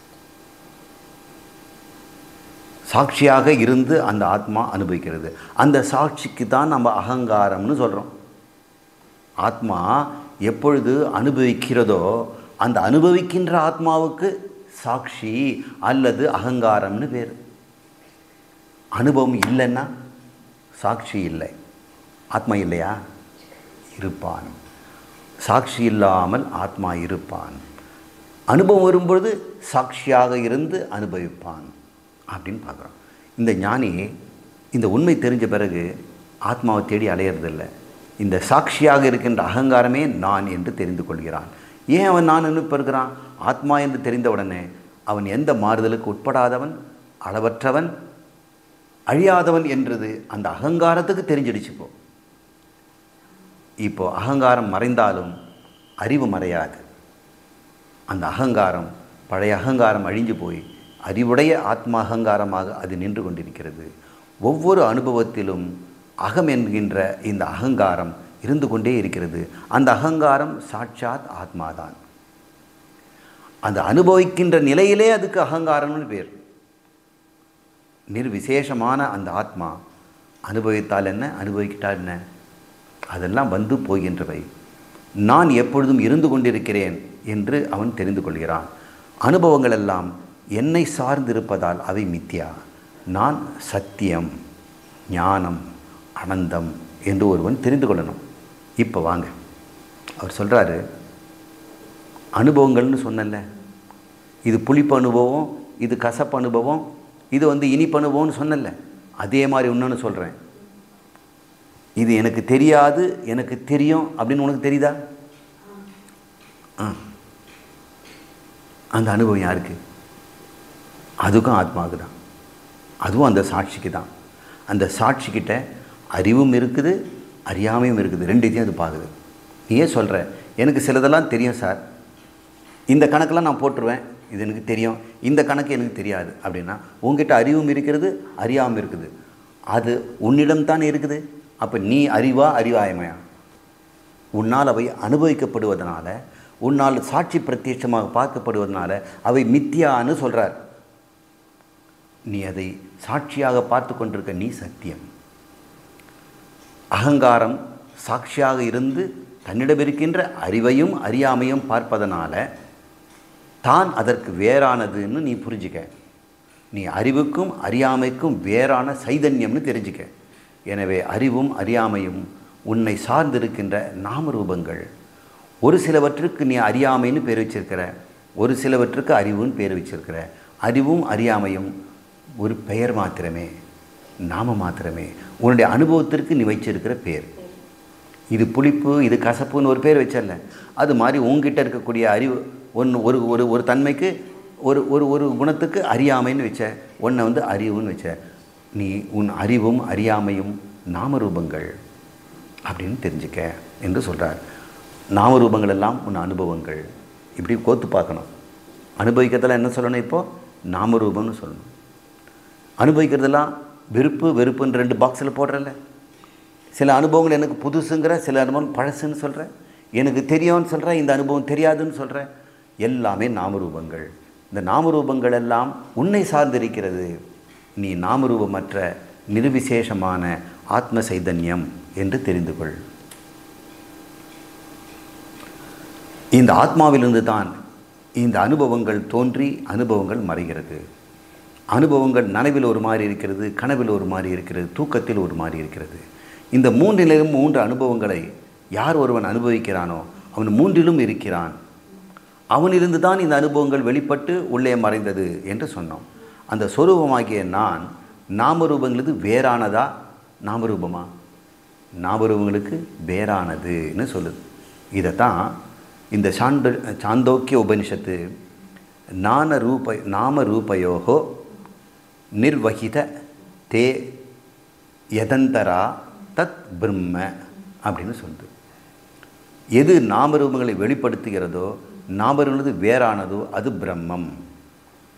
சாட்சியாக இருந்து அந்த ஆத்மா அனுபவிக்கிறது. அந்த சாட்சிக்கு தான் நம்ம அகங்காரம்னு சொல்கிறோம். ஆத்மா எப்பொழுது அனுபவிக்கிறதோ அந்த அனுபவிக்கின்ற ஆத்மாவுக்கு சாட்சி அல்லது அகங்காரம்னு பேர். அனுபவம் இல்லைன்னா சாட்சி இல்லை. ஆத்மா இல்லையா? இருப்பான். சாட்சி இல்லாமல் ஆத்மா இருப்பான். அனுபவம் வரும்பொழுது சாட்சியாக இருந்து அனுபவிப்பான் அப்படின்னு பார்க்குறோம். இந்த ஞானி இந்த உண்மை தெரிஞ்ச பிறகு ஆத்மாவை தேடி அலையிறதில்லை. இந்த சாட்சியாக இருக்கின்ற அகங்காரமே நான் என்று தெரிந்து கொள்கிறான். ஏன் அவன் நான் அனுப்பியிருக்கிறான்? ஆத்மா என்று தெரிந்த உடனே அவன் எந்த மாறுதலுக்கு உட்படாதவன், அளவற்றவன், அழியாதவன் என்றது அந்த அகங்காரத்துக்கு தெரிஞ்சிடுச்சு. போ இப்போ அகங்காரம் மறைந்தாலும் அறிவு மறையாது. அந்த அகங்காரம், பழைய அகங்காரம் அழிஞ்சு போய் அறிவுடைய ஆத்மா அகங்காரமாக அது நின்று கொண்டிருக்கிறது. ஒவ்வொரு அனுபவத்திலும் அகம் என்கின்ற இந்த அகங்காரம் இருந்து கொண்டே இருக்கிறது. அந்த அகங்காரம் சாட்சாத் ஆத்மாதான். அந்த அனுபவிக்கின்ற நிலையிலே அதுக்கு அகங்காரம்னு பேர். நிர்விசேஷமான அந்த ஆத்மா அனுபவித்தால் என்ன, அனுபவிக்கிட்டால் என்ன, அதெல்லாம் வந்து போகின்றவை. நான் எப்பொழுதும் இருந்து கொண்டிருக்கிறேன் என்று அவன் தெரிந்து கொள்கிறான். அனுபவங்கள் எல்லாம் என்னை சார்ந்திருப்பதால் அவை மித்யா. நான் சத்தியம், ஞானம், அனந்தம் என்று ஒருவன் தெரிந்து கொள்ளணும். இப்போ வாங்க, அவர் சொல்கிறாரு, அனுபவங்கள்னு சொன்னல, இது புளிப்பு அனுபவம், இது கசப்பு அனுபவம், இது வந்து இனிப்பு அனுபவம்னு சொன்னல, அதே மாதிரி இன்னொன்று சொல்கிறேன். இது எனக்கு தெரியாது, எனக்கு தெரியும் அப்படின்னு உனக்கு தெரியுதா? ஆ, அந்த அனுபவம் யாருக்கு? அதுக்கும் ஆத்மாவுக்கு தான். அதுவும் அந்த சாட்சிக்கு தான். அந்த சாட்சிக்கிட்ட அறிவும் இருக்குது, அறியாமையும் இருக்குது. ரெண்டுத்தையும் அது பார்க்குது. நீயே சொல்கிற, எனக்கு சிலதெல்லாம் தெரியும் சார், இந்த கணக்கெல்லாம் நான் போட்டுருவேன், இது எனக்கு தெரியும், இந்த கணக்கு எனக்கு தெரியாது அப்படின்னா உங்ககிட்ட அறிவும் இருக்கிறது, அறியாமல் இருக்குது. அது உன்னிடம்தான் இருக்குது. அப்போ நீ அறிவா அறிவாயமையா? உன்னால் அவை அனுபவிக்கப்படுவதனால, உன்னால் சாட்சி பிரத்யட்சமாக பார்க்கப்படுவதனால அவை மித்தியான்னு சொல்கிறார். நீ அதை சாட்சியாக பார்த்து கொண்டிருக்க நீ சத்தியம். அகங்காரம் சாட்சியாக இருந்து தன்னிடம் இருக்கின்ற அறிவையும் அறியாமையும் பார்ப்பதனால தான் அதற்கு வேறானதுன்னு நீ புரிஞ்சுக்க. நீ அறிவுக்கும் அறியாமைக்கும் வேறான சைதன்யம்னு தெரிஞ்சுக்க. எனவே அறிவும் அறியாமையும் உன்னை சார்ந்திருக்கின்ற நாமரூபங்கள். ஒரு சிலவற்றுக்கு நீ அறியாமைன்னு பேர் வச்சிருக்கிற, ஒரு சிலவற்றுக்கு அறிவுன்னு பேர் வச்சிருக்கிற. அறிவும் அறியாமையும் ஒரு பெயர் மாத்திரமே, நாம மாத்திரமே. உன்னுடைய அனுபவத்திற்கு நீ வச்சிருக்கிற பேர். இது புளிப்பு, இது கசப்புன்னு ஒரு பேர் வச்சல, அது மாதிரி உங்ககிட்ட இருக்கக்கூடிய அறிவு ஒன்று ஒரு ஒரு ஒரு தன்மைக்கு ஒரு ஒரு ஒரு குணத்துக்கு அறியாமைன்னு வச்ச, ஒன்றை வந்து அறிவுன்னு வச்ச. நீ உன் அறிவும் அறியாமையும் நாமரூபங்கள் அப்படின்னு தெரிஞ்சுக்க என்று சொல்கிறார். நாமரூபங்கள் எல்லாம் உன் அனுபவங்கள். இப்படி கோத்து பார்க்கணும். அனுபவிக்கிறதெல்லாம் என்ன சொல்லணும்? இப்போது நாமரூபம்னு சொல்லணும். அனுபவிக்கிறதெல்லாம் விருப்பு வெறுப்புன்னு ரெண்டு பாக்ஸில் போடுறல. சில அனுபவங்கள் எனக்கு புதுசுங்கிற, சில அனுபவம் பழசுன்னு சொல்கிறேன், எனக்கு தெரியும்னு சொல்கிறேன், இந்த அனுபவம் தெரியாதுன்னு சொல்கிறேன். எல்லாமே நாமரூபங்கள். இந்த நாமரூபங்கள் எல்லாம் உன்னை சார்ந்திருக்கிறது. நீ நாமரூபமற்ற நிர்விசேஷமான ஆத்ம சைதன்யம் என்று தெரிந்து கொள். இந்த ஆத்மாவிலிருந்து தான் இந்த அனுபவங்கள் தோன்றி அனுபவங்கள் மறைகிறது. அனுபவங்கள் நனவில் ஒரு மாதிரி இருக்கிறது, கனவில் ஒரு மாதிரி இருக்கிறது, தூக்கத்தில் ஒரு மாதிரி இருக்கிறது. இந்த மூன்றிலும் மூன்று அனுபவங்களை யார் ஒருவன் அனுபவிக்கிறானோ அவன் மூன்றிலும் இருக்கிறான். அவனிலிருந்து தான் இந்த அனுபவங்கள் வெளிப்பட்டு உள்ளே மறைந்தது என்று சொன்னோம். அந்த சொரூபமாகிய நான் நாமரூபங்களுக்கு வேறானதா? நாமரூபமா? நாமரூபங்களுக்கு வேறானதுன்னு சொல்லுது. இதைத்தான் இந்த சாண்ட சாந்தோக்கிய உபனிஷத்து நான ரூப நாம ரூபயோகோ நிர்வகித தே யதந்தரா தத் பிரம்ம அப்படின்னு சொல்லுது. எது நாமரூபங்களை வெளிப்படுத்துகிறதோ, நாமரூபங்களது வேறானதோ அது பிரம்மம்.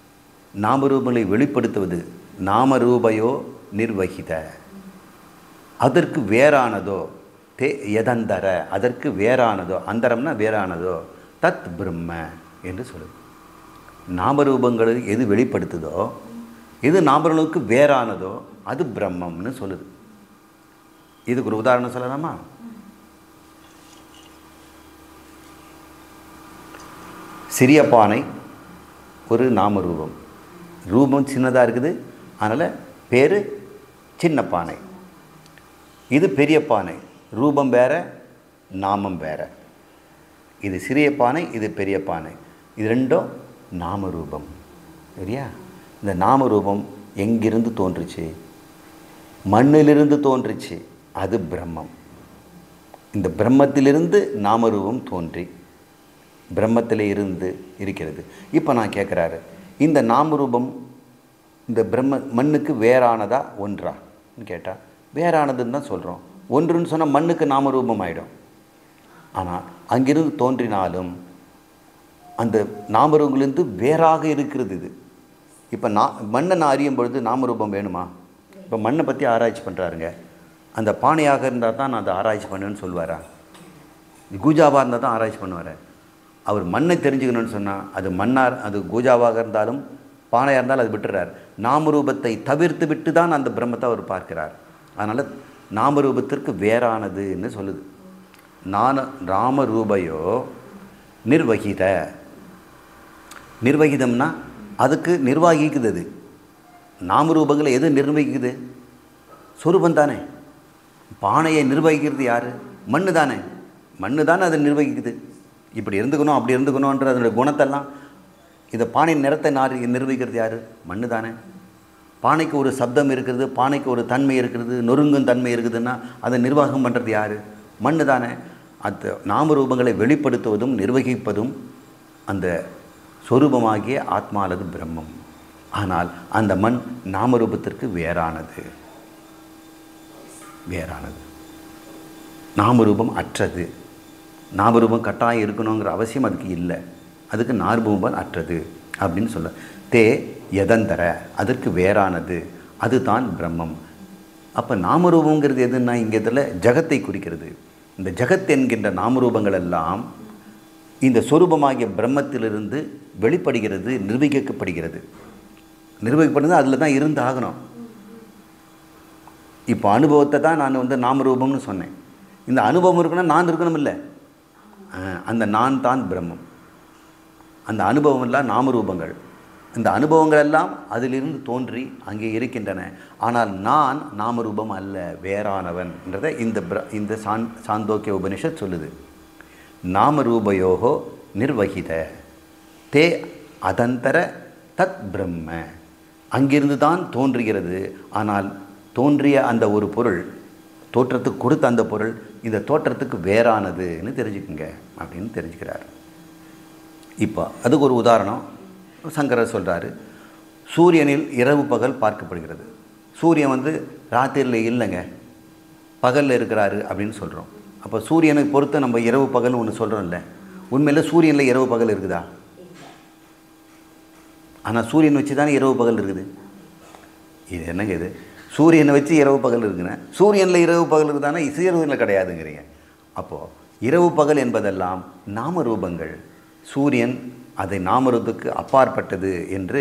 நாமரூபங்களை வெளிப்படுத்துவது நாமரூபயோ நிர்வகித. அதற்கு வேறானதோ தே எதந்தர அதற்கு வேறானதோ, அந்தரம்னா வேறானதோ, தத் பிரம்ம என்று சொல்லுது. நாமரூபங்கள் எது வெளிப்படுத்துதோ, எது நாமரூபங்களுக்கு வேறானதோ அது பிரம்மம்னு சொல்லுது. இதுக்கு ஒரு உதாரணம் சொல்லலாமா? சிறிய பானை ஒரு நாமரூபம், ரூபம் சின்னதாக இருக்குது, அதனால் பேர் சின்ன பானை. இது பெரிய பானை, ரூபம் வேற, நாமம் வேற. இது சிறிய பானை, இது பெரிய பானை, இது ரெண்டும் நாமரூபம். சரியா? இந்த நாமரூபம் எங்கிருந்து தோன்றுச்சு? மண்ணிலிருந்து தோன்றுச்சு, அது பிரம்மம். இந்த பிரம்மத்திலிருந்து நாமரூபம் தோன்றி பிரம்மத்தில் இருந்து இருக்கிறது. இப்போ நான் கேட்குறாரு, இந்த நாமரூபம் இந்த பிரம்ம மண்ணுக்கு வேறானதா ஒன்றான்னு கேட்டால் வேறானதுன்னு தான் சொல்கிறோம். ஒன்றுன்னு சொன்னால் மண்ணுக்கு நாமரூபம் ஆகிடும். ஆனால் அங்கிருந்து தோன்றினாலும் அந்த நாமரூபங்களிலிருந்து வேறாக இருக்கிறது இது. இப்போ நான் மண்ணை நான் அறியும் பொழுது நாமரூபம் வேணுமா? இப்போ மண்ணை பற்றி ஆராய்ச்சி பண்ணுறாருங்க. அந்த பானையாக இருந்தால் தான் நான் அதை ஆராய்ச்சி பண்ணுவேன்னு சொல்லுவாரா? கூஜாவாக இருந்தால் தான் ஆராய்ச்சி பண்ணுவார். அவர் மண்ணை தெரிஞ்சுக்கணும்னு சொன்னால் அது மண்ணார், அது கூஜாவாக இருந்தாலும் பானையாக இருந்தாலும் அது விட்டுறார். நாமரூபத்தை தவிர்த்து விட்டு தான் அந்த பிரம்மத்தை அவர் பார்க்கிறார். அதனால் நாமரூபத்திற்கு வேறானதுன்னு சொல்லுது. நான ராமரூபையோ நிர்வகித. நிர்வகிதம்னா அதுக்கு நிர்வாகிக்குது. அது நாமரூபங்களை எது நிர்வகிக்குது? சொரூபம் தானே. பானையை நிர்வகிக்கிறது யார்? மண்ணு தானே. மண்ணு தானே அதை நிர்வகிக்குது. இப்படி இருந்துக்கணும் அப்படி இருந்துக்கணுன்ற அதனுடைய குணத்தெல்லாம், இதை பானை நிறத்தை நாரி நிர்வகிக்கிறது யார்? மண்ணு தானே. பானைக்கு ஒரு சப்தம் இருக்கிறது, பானைக்கு ஒரு தன்மை இருக்கிறது, நொறுங்கும் தன்மை இருக்குதுன்னா அதை நிர்வாகம் பண்ணுறது யார்? மண்ணு தானே. அந்த நாமரூபங்களை வெளிப்படுத்துவதும் நிர்வகிப்பதும் அந்த சொரூபமாகிய ஆத்மா அல்லது பிரம்மம். ஆனால் அந்த மண் நாமரூபத்திற்கு வேறானது. வேறானது நாமரூபம் அற்றது. நாமரூபம் கட்டாயம் இருக்கணுங்கிற அவசியம் அதுக்கு இல்லை. அதுக்கு நாமரூபம் அற்றது அப்படின்னு சொல்ல. தே எதந்தர அதற்கு வேறானது, அதுதான் பிரம்மம். அப்போ நாமரூபங்கிறது எதுன்னா இங்கே இதில் ஜகத்தை குறிக்கிறது. இந்த ஜகத் என்கின்ற நாமரூபங்கள் எல்லாம் இந்த சொரூபமாகிய பிரம்மத்திலிருந்து வெளிப்படுகிறது, நிர்வகிக்கப்படுகிறது. நிர்வகிக்கப்படுறது அதில் தான் இருந்து ஆகணும். இப்போ அனுபவத்தை தான் நான் வந்து நாமரூபம்னு சொன்னேன். இந்த அனுபவம் இருக்குன்னா நான் இருக்கணும் இல்லை. அந்த நான் தான் பிரம்மம். அந்த அனுபவம் எல்லாம் நாமரூபங்கள். இந்த அனுபவங்கள் எல்லாம் அதிலிருந்து தோன்றி அங்கே இருக்கின்றன. ஆனால் நான் நாமரூபம் அல்ல, வேறானவன்ன்றதை இந்த இந்த சான் சாந்தோக்கிய உபனிஷத் சொல்லுது. நாமரூபயோகோ நிர்வகித தே அதந்தர தத் பிரம்ம. அங்கிருந்து தான் தோன்றுகிறது. ஆனால் தோன்றிய அந்த ஒரு பொருள், தோற்றத்துக்கு கொடுத்த அந்த பொருள் இந்த தோற்றத்துக்கு வேறானதுன்னு தெரிஞ்சுக்குங்க அப்படின்னு தெரிஞ்சுக்கிறார். இப்போ அதுக்கு ஒரு உதாரணம் சங்கரர் சொல்கிறாரு. சூரியனில் இரவு பகல் பார்க்கப்படுகிறது. சூரியன் வந்து ராத்திரியில் இல்லைங்க, பகலில் இருக்கிறாரு அப்படின்னு சொல்கிறோம். அப்போ சூரியனை பொறுத்து நம்ம இரவு பகல் ஒன்று சொல்கிறோம்ல. உண்மையில் சூரியனில் இரவு பகல் இருக்குதா? ஆனால் சூரியன் வச்சு தானே இரவு பகல் இருக்குது. இது என்னங்க இது? சூரியனை வச்சு இரவு பகல் இருக்குன்னு, சூரியனில் இரவு பகல் இருக்குதானே, சூரியனில் கிடையாதுங்கிறீங்க. அப்போது இரவு பகல் என்பதெல்லாம் நாமரூபங்கள். சூரியன் அதை நாமரூபத்துக்கு அப்பாற்பட்டது என்று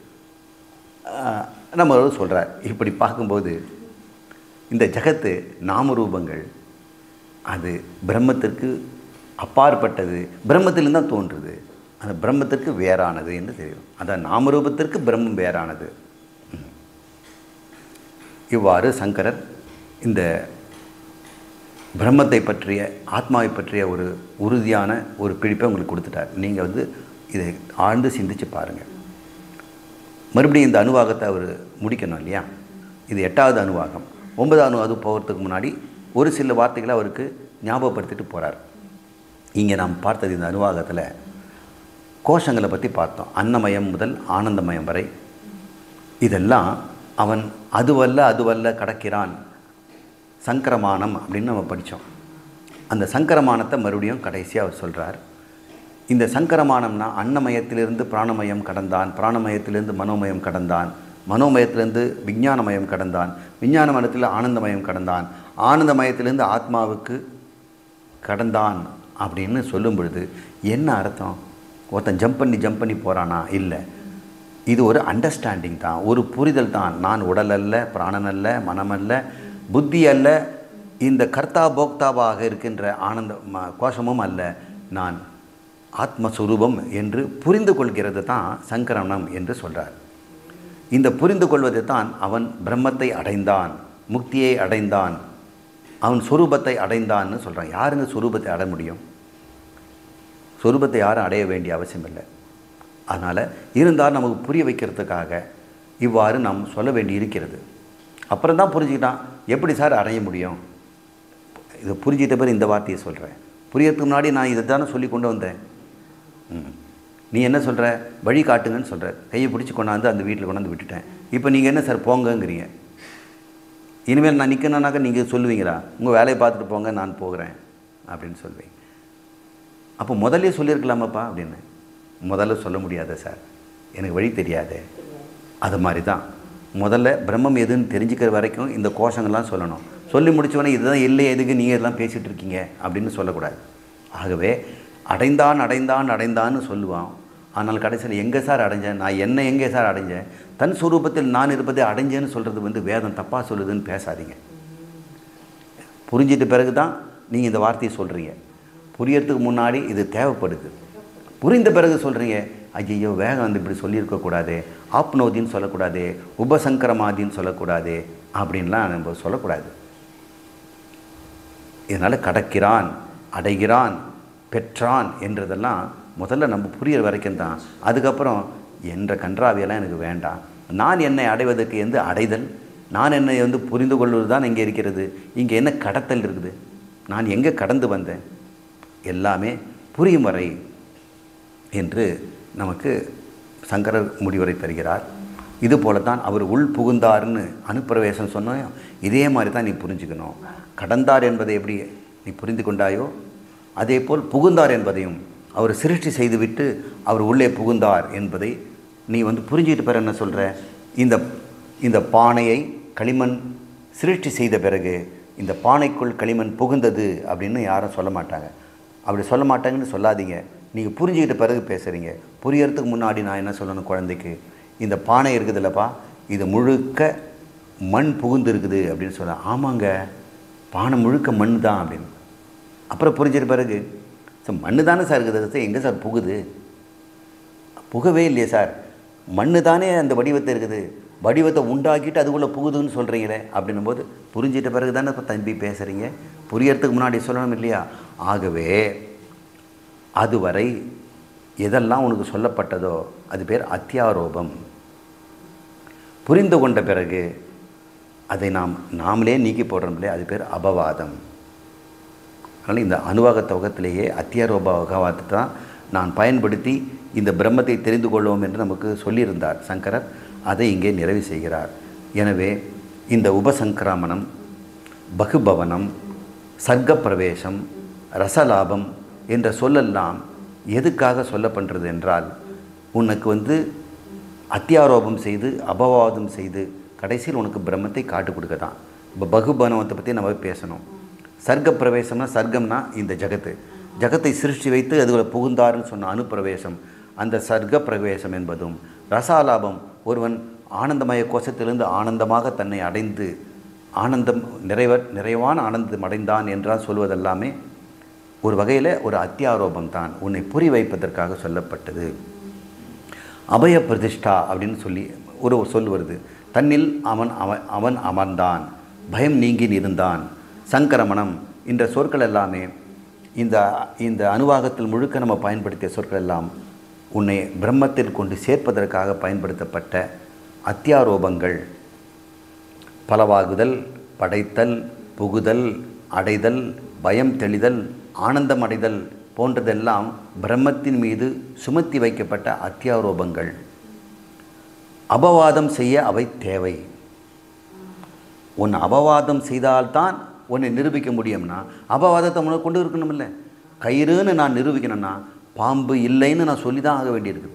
நம்ம சொல்கிறார். இப்படி பார்க்கும்போது இந்த ஜகத்து நாமரூபங்கள், அது பிரம்மத்திற்கு அப்பாற்பட்டது, பிரம்மத்திலிருந்து தான் தோன்றுது. அந்த பிரம்மத்திற்கு வேறானது என்று தெரியும். அதான் நாமரூபத்திற்கு பிரம்மம் வேறானது. இவ்வாறு சங்கரர் இந்த பிரம்மத்தை பற்றிய, ஆத்மாவை பற்றிய ஒரு உறுதியான ஒரு பிடிப்பை உங்களுக்கு கொடுத்துட்டார். நீங்கள் வந்து இதை ஆழ்ந்து சிந்திச்சு பாருங்கள். மறுபடியும் இந்த அணுவாகத்தை அவர் முடிக்கணும் இல்லையா? இது எட்டாவது அணுவாகம். ஒன்பதாவது அணுவாகம் போகிறதுக்கு முன்னாடி ஒரு சில வார்த்தைகளை அவருக்கு ஞாபகப்படுத்திட்டு போகிறார். இங்கே நாம் பார்த்தது இந்த அணுவாகத்தில் கோஷங்களை பற்றி பார்த்தோம். அன்னமயம் முதல் ஆனந்தமயம் வரை இதெல்லாம் அவன் அதுவல்ல அதுவல்ல கடக்கிறான், சங்கரமானம் அப்படின்னு நம்ம படித்தோம். அந்த சங்கரமானத்தை மறுபடியும் கடைசியாக அவர் சொல்கிறார். இந்த சங்கரமானம்னா அன்னமயத்திலிருந்து பிராணமயம் கடந்தான், பிராணமயத்திலிருந்து மனோமயம் கடந்தான், மனோமயத்திலிருந்து விஞ்ஞானமயம் கடந்தான், விஞ்ஞான மயத்தில் ஆனந்தமயம் கடந்தான், ஆனந்தமயத்திலிருந்து ஆத்மாவுக்கு கடந்தான் அப்படின்னு சொல்லும் பொழுது என்ன அர்த்தம்? ஒருத்தன் ஜம்ப் பண்ணி ஜம்ப் பண்ணி போகிறானா? இல்லை. இது ஒரு அண்டர்ஸ்டாண்டிங் தான், ஒரு புரிதல் தான். நான் உடல் அல்ல, பிராணன் அல்ல, மனமல்ல, புத்தி அல்ல, இந்த கர்த்தா போக்தாவாக இருக்கின்ற ஆனந்த கோஷமும் அல்ல, நான் ஆத்மஸ்வரூபம் என்று புரிந்து கொள்கிறது தான் சங்கரணம் என்று சொல்கிறார். இந்த புரிந்து கொள்வது தான் அவன் பிரம்மத்தை அடைந்தான், முக்தியை அடைந்தான், அவன் சொரூபத்தை அடைந்தான்னு சொல்கிறான். யாருங்க சொரூபத்தை அடைய முடியும்? சொரூபத்தை யாரும் அடைய வேண்டிய அவசியம் இல்லை. அதனால் இருந்தால் நமக்கு புரிய வைக்கிறதுக்காக இவ்வாறு நாம் சொல்ல வேண்டி இருக்கிறது. அப்புறம் தான் புரிஞ்சுக்கிட்டான். எப்படி சார் அடைய முடியும்? இதை புரிஞ்சிட்ட பேர் இந்த வார்த்தையை சொல்கிறேன். புரியறதுக்கு முன்னாடி நான் இதை தானே சொல்லி கொண்டு வந்தேன். ம் நீ என்ன சொல்கிற? வழி காட்டுங்கன்னு சொல்கிற. கையை பிடிச்சி கொண்டாந்து அந்த வீட்டில் கொண்டாந்து விட்டுட்டேன். இப்போ நீங்கள் என்ன சார் போங்கங்கிறீங்க. இனிமேல் நான் நிற்கணுன்னாக்கா நீங்கள் சொல்லுவீங்களா? உங்கள் வேலையை பார்த்துட்டு போங்க, நான் போகிறேன் அப்படின்னு சொல்லுவீங்க. அப்போ முதல்ல சொல்லியிருக்கலாமாப்பா அப்படின்னு. முதல்ல சொல்ல முடியாத சார், எனக்கு வழி தெரியாது. அது மாதிரி தான் முதல்ல பிரம்மம் எதுன்னு தெரிஞ்சுக்கிற வரைக்கும் இந்த கோஷங்கள்லாம் சொல்லணும். சொல்லி முடித்தவொடனே இதுதான் இல்லை, எதுக்கு நீங்கள் இதெல்லாம் பேசிகிட்டு இருக்கீங்க அப்படின்னு சொல்லக்கூடாது. ஆகவே அடைந்தான் அடைந்தான் அடைந்தான்னு சொல்லுவான். ஆனால் கடைசியில் எங்கே சார் அடைஞ்சேன், நான் என்ன எங்கே சார் அடைஞ்சேன், தன் சுரூபத்தில் நான் இருப்பதை அடைஞ்சேன்னு சொல்கிறது வந்து வேதம் தப்பாக சொல்லுதுன்னு பேசாதீங்க. புரிஞ்சிட்ட பிறகு தான் நீங்கள் இந்த வார்த்தையை சொல்கிறீங்க. புரியறதுக்கு முன்னாடி இது தேவைப்படுது. புரிந்த பிறகு சொல்கிறீங்க, ஐயோ வேகம் வந்து இப்படி சொல்லியிருக்கக்கூடாது, ஆப்னோதின்னு சொல்லக்கூடாது, உபசங்கரமாதின்னு சொல்லக்கூடாது அப்படின்லாம் நம்ம சொல்லக்கூடாது. இதனால் கடக்கிறான், அடைகிறான், பெற்றான் என்றதெல்லாம் முதல்ல நம்ம புரிகிற வரைக்கும் தான். அதுக்கப்புறம் என்ற கன்றாவியெல்லாம் எனக்கு வேண்டாம். நான் என்னை அடைவதற்கு எந்த அடைதல், நான் என்னை வந்து புரிந்து கொள்வது தான் இங்கே இருக்கிறது. இங்கே என்ன கடத்தல் இருக்குது? நான் எங்கே கடந்து வந்தேன்? எல்லாமே புரியும் வரை என்று நமக்கு சங்கரர் முடிவுரை தருகிறார். இது போல தான் அவர் உள் புகுந்தார்னு அனுப்பிரவேசம் சொன்னோம். இதே மாதிரி தான் நீ புரிஞ்சுக்கணும். கடந்தார் என்பதை எப்படி நீ புரிந்து கொண்டாயோ அதே போல் புகுந்தார் என்பதையும், அவர் சிருஷ்டி செய்துவிட்டு அவர் உள்ளே புகுந்தார் என்பதை நீ வந்து புரிஞ்சுக்கிட்டு பிறகு என்ன சொல்கிற? இந்த இந்த பானையை களிமண் சிருஷ்டி செய்த பிறகு இந்த பானைக்குள் களிமண் புகுந்தது அப்படின்னு யாரும் சொல்ல மாட்டாங்க. அப்படி சொல்ல மாட்டாங்கன்னு சொல்லாதீங்க. நீங்கள் புரிஞ்சுக்கிட்ட பிறகு பேசுகிறீங்க. புரியறதுக்கு முன்னாடி நான் என்ன சொல்லணும் குழந்தைக்கு? இந்த பானை இருக்குது இல்லைப்பா, இது முழுக்க மண் புகுந்து இருக்குது அப்படின்னு சொல்ல. ஆமாங்க, பானை முழுக்க மண் தான் அப்படின்னு. அப்புறம் புரிஞ்சிட்ட பிறகு சார் மண்ணு தானே சார் இருக்குது, சார் எங்கே சார் புகுது? புகவே இல்லையே சார், மண்ணு தானே அந்த வடிவத்தை இருக்குது, வடிவத்தை உண்டாக்கிட்டு அதுக்குள்ளே புகுதுன்னு சொல்கிறீங்களே அப்படின்னும் போது புரிஞ்சிட்ட பிறகு தானே இப்போ தம்பி பேசுகிறீங்க. புரியறதுக்கு முன்னாடி சொல்லணும் இல்லையா? ஆகவே அதுவரை எதெல்லாம் உனக்கு சொல்லப்பட்டதோ அது பேர் அத்தியாரோபம். புரிந்து கொண்ட பிறகு அதை நாம் நாமளே நீக்கி போடுறோம்லே, அது பேர் அபவாதம். அதனால் இந்த அனுவாக துவக்கத்திலேயே அத்தியாரோப அகவாதத்தை தான் நான் பயன்படுத்தி இந்த பிரம்மத்தை தெரிந்து கொள்வோம் என்று நமக்கு சொல்லியிருந்தார் சங்கரர். அதை இங்கே நிறைவு செய்கிறார். எனவே இந்த உபசங்கிராமணம், பகுபவனம், சர்க்கப்பிரவேசம், ரசலாபம் என்ற சொல்லெல்லாம் எதுக்காக சொல்லப்படுறது என்றால், உனக்கு வந்து அத்தியாரோபம் செய்து அபவாதம் செய்து கடைசியில் உனக்கு பிரம்மத்தை காட்டு கொடுக்க தான். இப்போ பகுபவனத்தை பற்றி நம்ம பேசணும். சர்க்க பிரவேசம்னா, சர்க்கம்னா இந்த ஜகத்து, ஜகத்தை சிருஷ்டி வைத்து அதுகளை புகுந்தாருன்னு சொன்ன அனுப்பிரவேசம், அந்த சர்க்க பிரவேசம் என்பதும், ரசாலாபம் ஒருவன் ஆனந்தமய கோஷத்திலிருந்து ஆனந்தமாக தன்னை அடைந்து ஆனந்தம் நிறைவ நிறைவான ஆனந்தம் அடைந்தான் என்றால் சொல்வதெல்லாமே ஒரு வகையில் ஒரு அத்தியாரோபம் தான், உன்னை புரி வைப்பதற்காக சொல்லப்பட்டது. அபய பிரதிஷ்டா அப்படின்னு சொல்லி ஒரு சொல் வருது. தன்னில் அவன் அவன் அவன் அமர்ந்தான், பயம் நீங்கி இருந்தான். சங்கரமணம் என்ற சொற்கள் எல்லாமே இந்த இந்த அனுவாகத்தில் முழுக்க நம்ம பயன்படுத்திய சொற்கள் எல்லாம் உன்னை பிரம்மத்தில் கொண்டு சேர்ப்பதற்காக பயன்படுத்தப்பட்ட அத்தியாரோபங்கள். பலவாகுதல், படைத்தல், புகுதல், அடைதல், பயம் தெளிதல், ஆனந்தம் அடைதல் போன்றதெல்லாம் பிரம்மத்தின் மீது சுமத்தி வைக்கப்பட்ட அத்தியாரோபங்கள். அபவாதம் செய்ய அவை தேவை. உன் அபவாதம் செய்தால்தான் உன்னை நிரூபிக்க முடியும்னா, அபவாதத்தை உனக்கு கொண்டு இருக்கணும் இல்லை. கயிறுன்னு நான் நிரூபிக்கணும்னா பாம்பு இல்லைன்னு நான் சொல்லி தான் ஆக வேண்டியிருக்குது.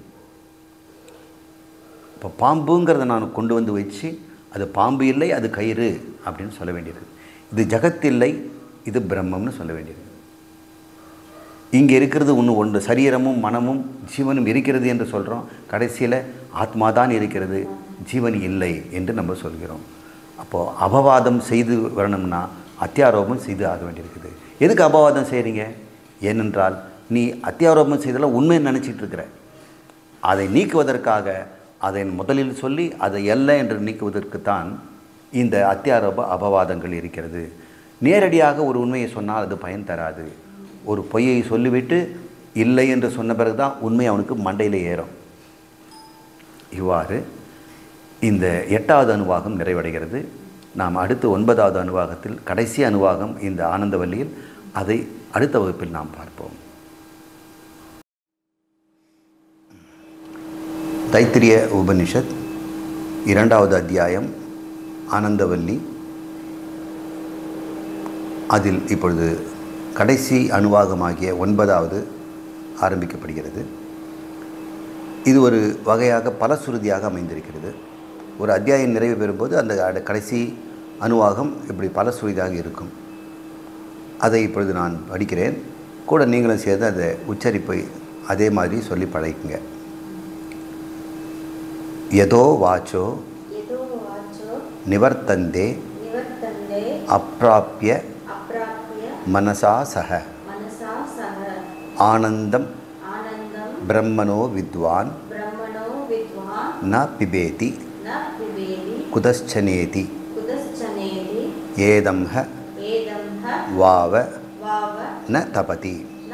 இப்போ பாம்புங்கிறத நான் கொண்டு வந்து வச்சு அது பாம்பு இல்லை, அது கயிறு அப்படின்னு சொல்ல வேண்டியிருக்கு. இது ஜகத்தில்லை, இது பிரம்மம்னு சொல்ல வேண்டியது. இங்கே இருக்கிறது ஒன்று ஒன்று, சரீரமும் மனமும் ஜீவனும் இருக்கிறது என்று சொல்கிறோம். கடைசியில் ஆத்மா தான் இருக்கிறது, ஜீவன் இல்லை என்று நம்ம சொல்கிறோம். அப்போது அபவாதம் செய்து வரணும்னா அத்தியாரோபம் செய்து ஆக வேண்டியிருக்குது. எதுக்கு அபவாதம் செய்கிறீங்க? ஏனென்றால் நீ அத்தியாரோபம் செய்தெல்லாம் உண்மையை நினச்சிட்டு இருக்கிற. அதை நீக்குவதற்காக அதை முதலில் சொல்லி அதை அல்ல என்று நீக்குவதற்குத்தான் இந்த அத்தியாரோப அபவாதங்கள் இருக்கிறது. நேரடியாக ஒரு உண்மையை சொன்னால் அது பயன் தராது. ஒரு பொய்யை சொல்லிவிட்டு இல்லை என்று சொன்ன பிறகு தான் உண்மை அவனுக்கு மண்டையில் ஏறும். இவ்வாறு இந்த எட்டாவது அனுவாகம் நிறைவடைகிறது. நாம் அடுத்து ஒன்பதாவது அனுவாகத்தில் கடைசி அனுவாகம் இந்த ஆனந்தவல்லியில், அதை அடுத்த வகுப்பில் நாம் பார்ப்போம். தைத்திரிய உபனிஷத் இரண்டாவது அத்தியாயம் ஆனந்தவல்லி. அதில் இப்பொழுது கடைசி அனுவாகமாகிய ஒன்பதாவது ஆரம்பிக்கப்படுகிறது. இது ஒரு வகையாக பலசுருதியாக அமைந்திருக்கிறது. ஒரு அத்தியாயம் நிறைவு பெறும்போது அந்த கடைசி அனுவாகம் இப்படி பலசுருதியாக இருக்கும். அதை இப்பொழுது நான் படிக்கிறேன். கூட நீங்களும் சேர்ந்து அதை உச்சரிப்பை அதே மாதிரி சொல்லி பழகுங்க. யதோ வாச்சோ நிவர்த்தந்தே அப்ராப்ய மனசா சக ஆனந்தம் பிரம்மனோ வித்வான் ந பிபேதி குதச்சனேதி ஏதம்ஹ வாவ ந தபதி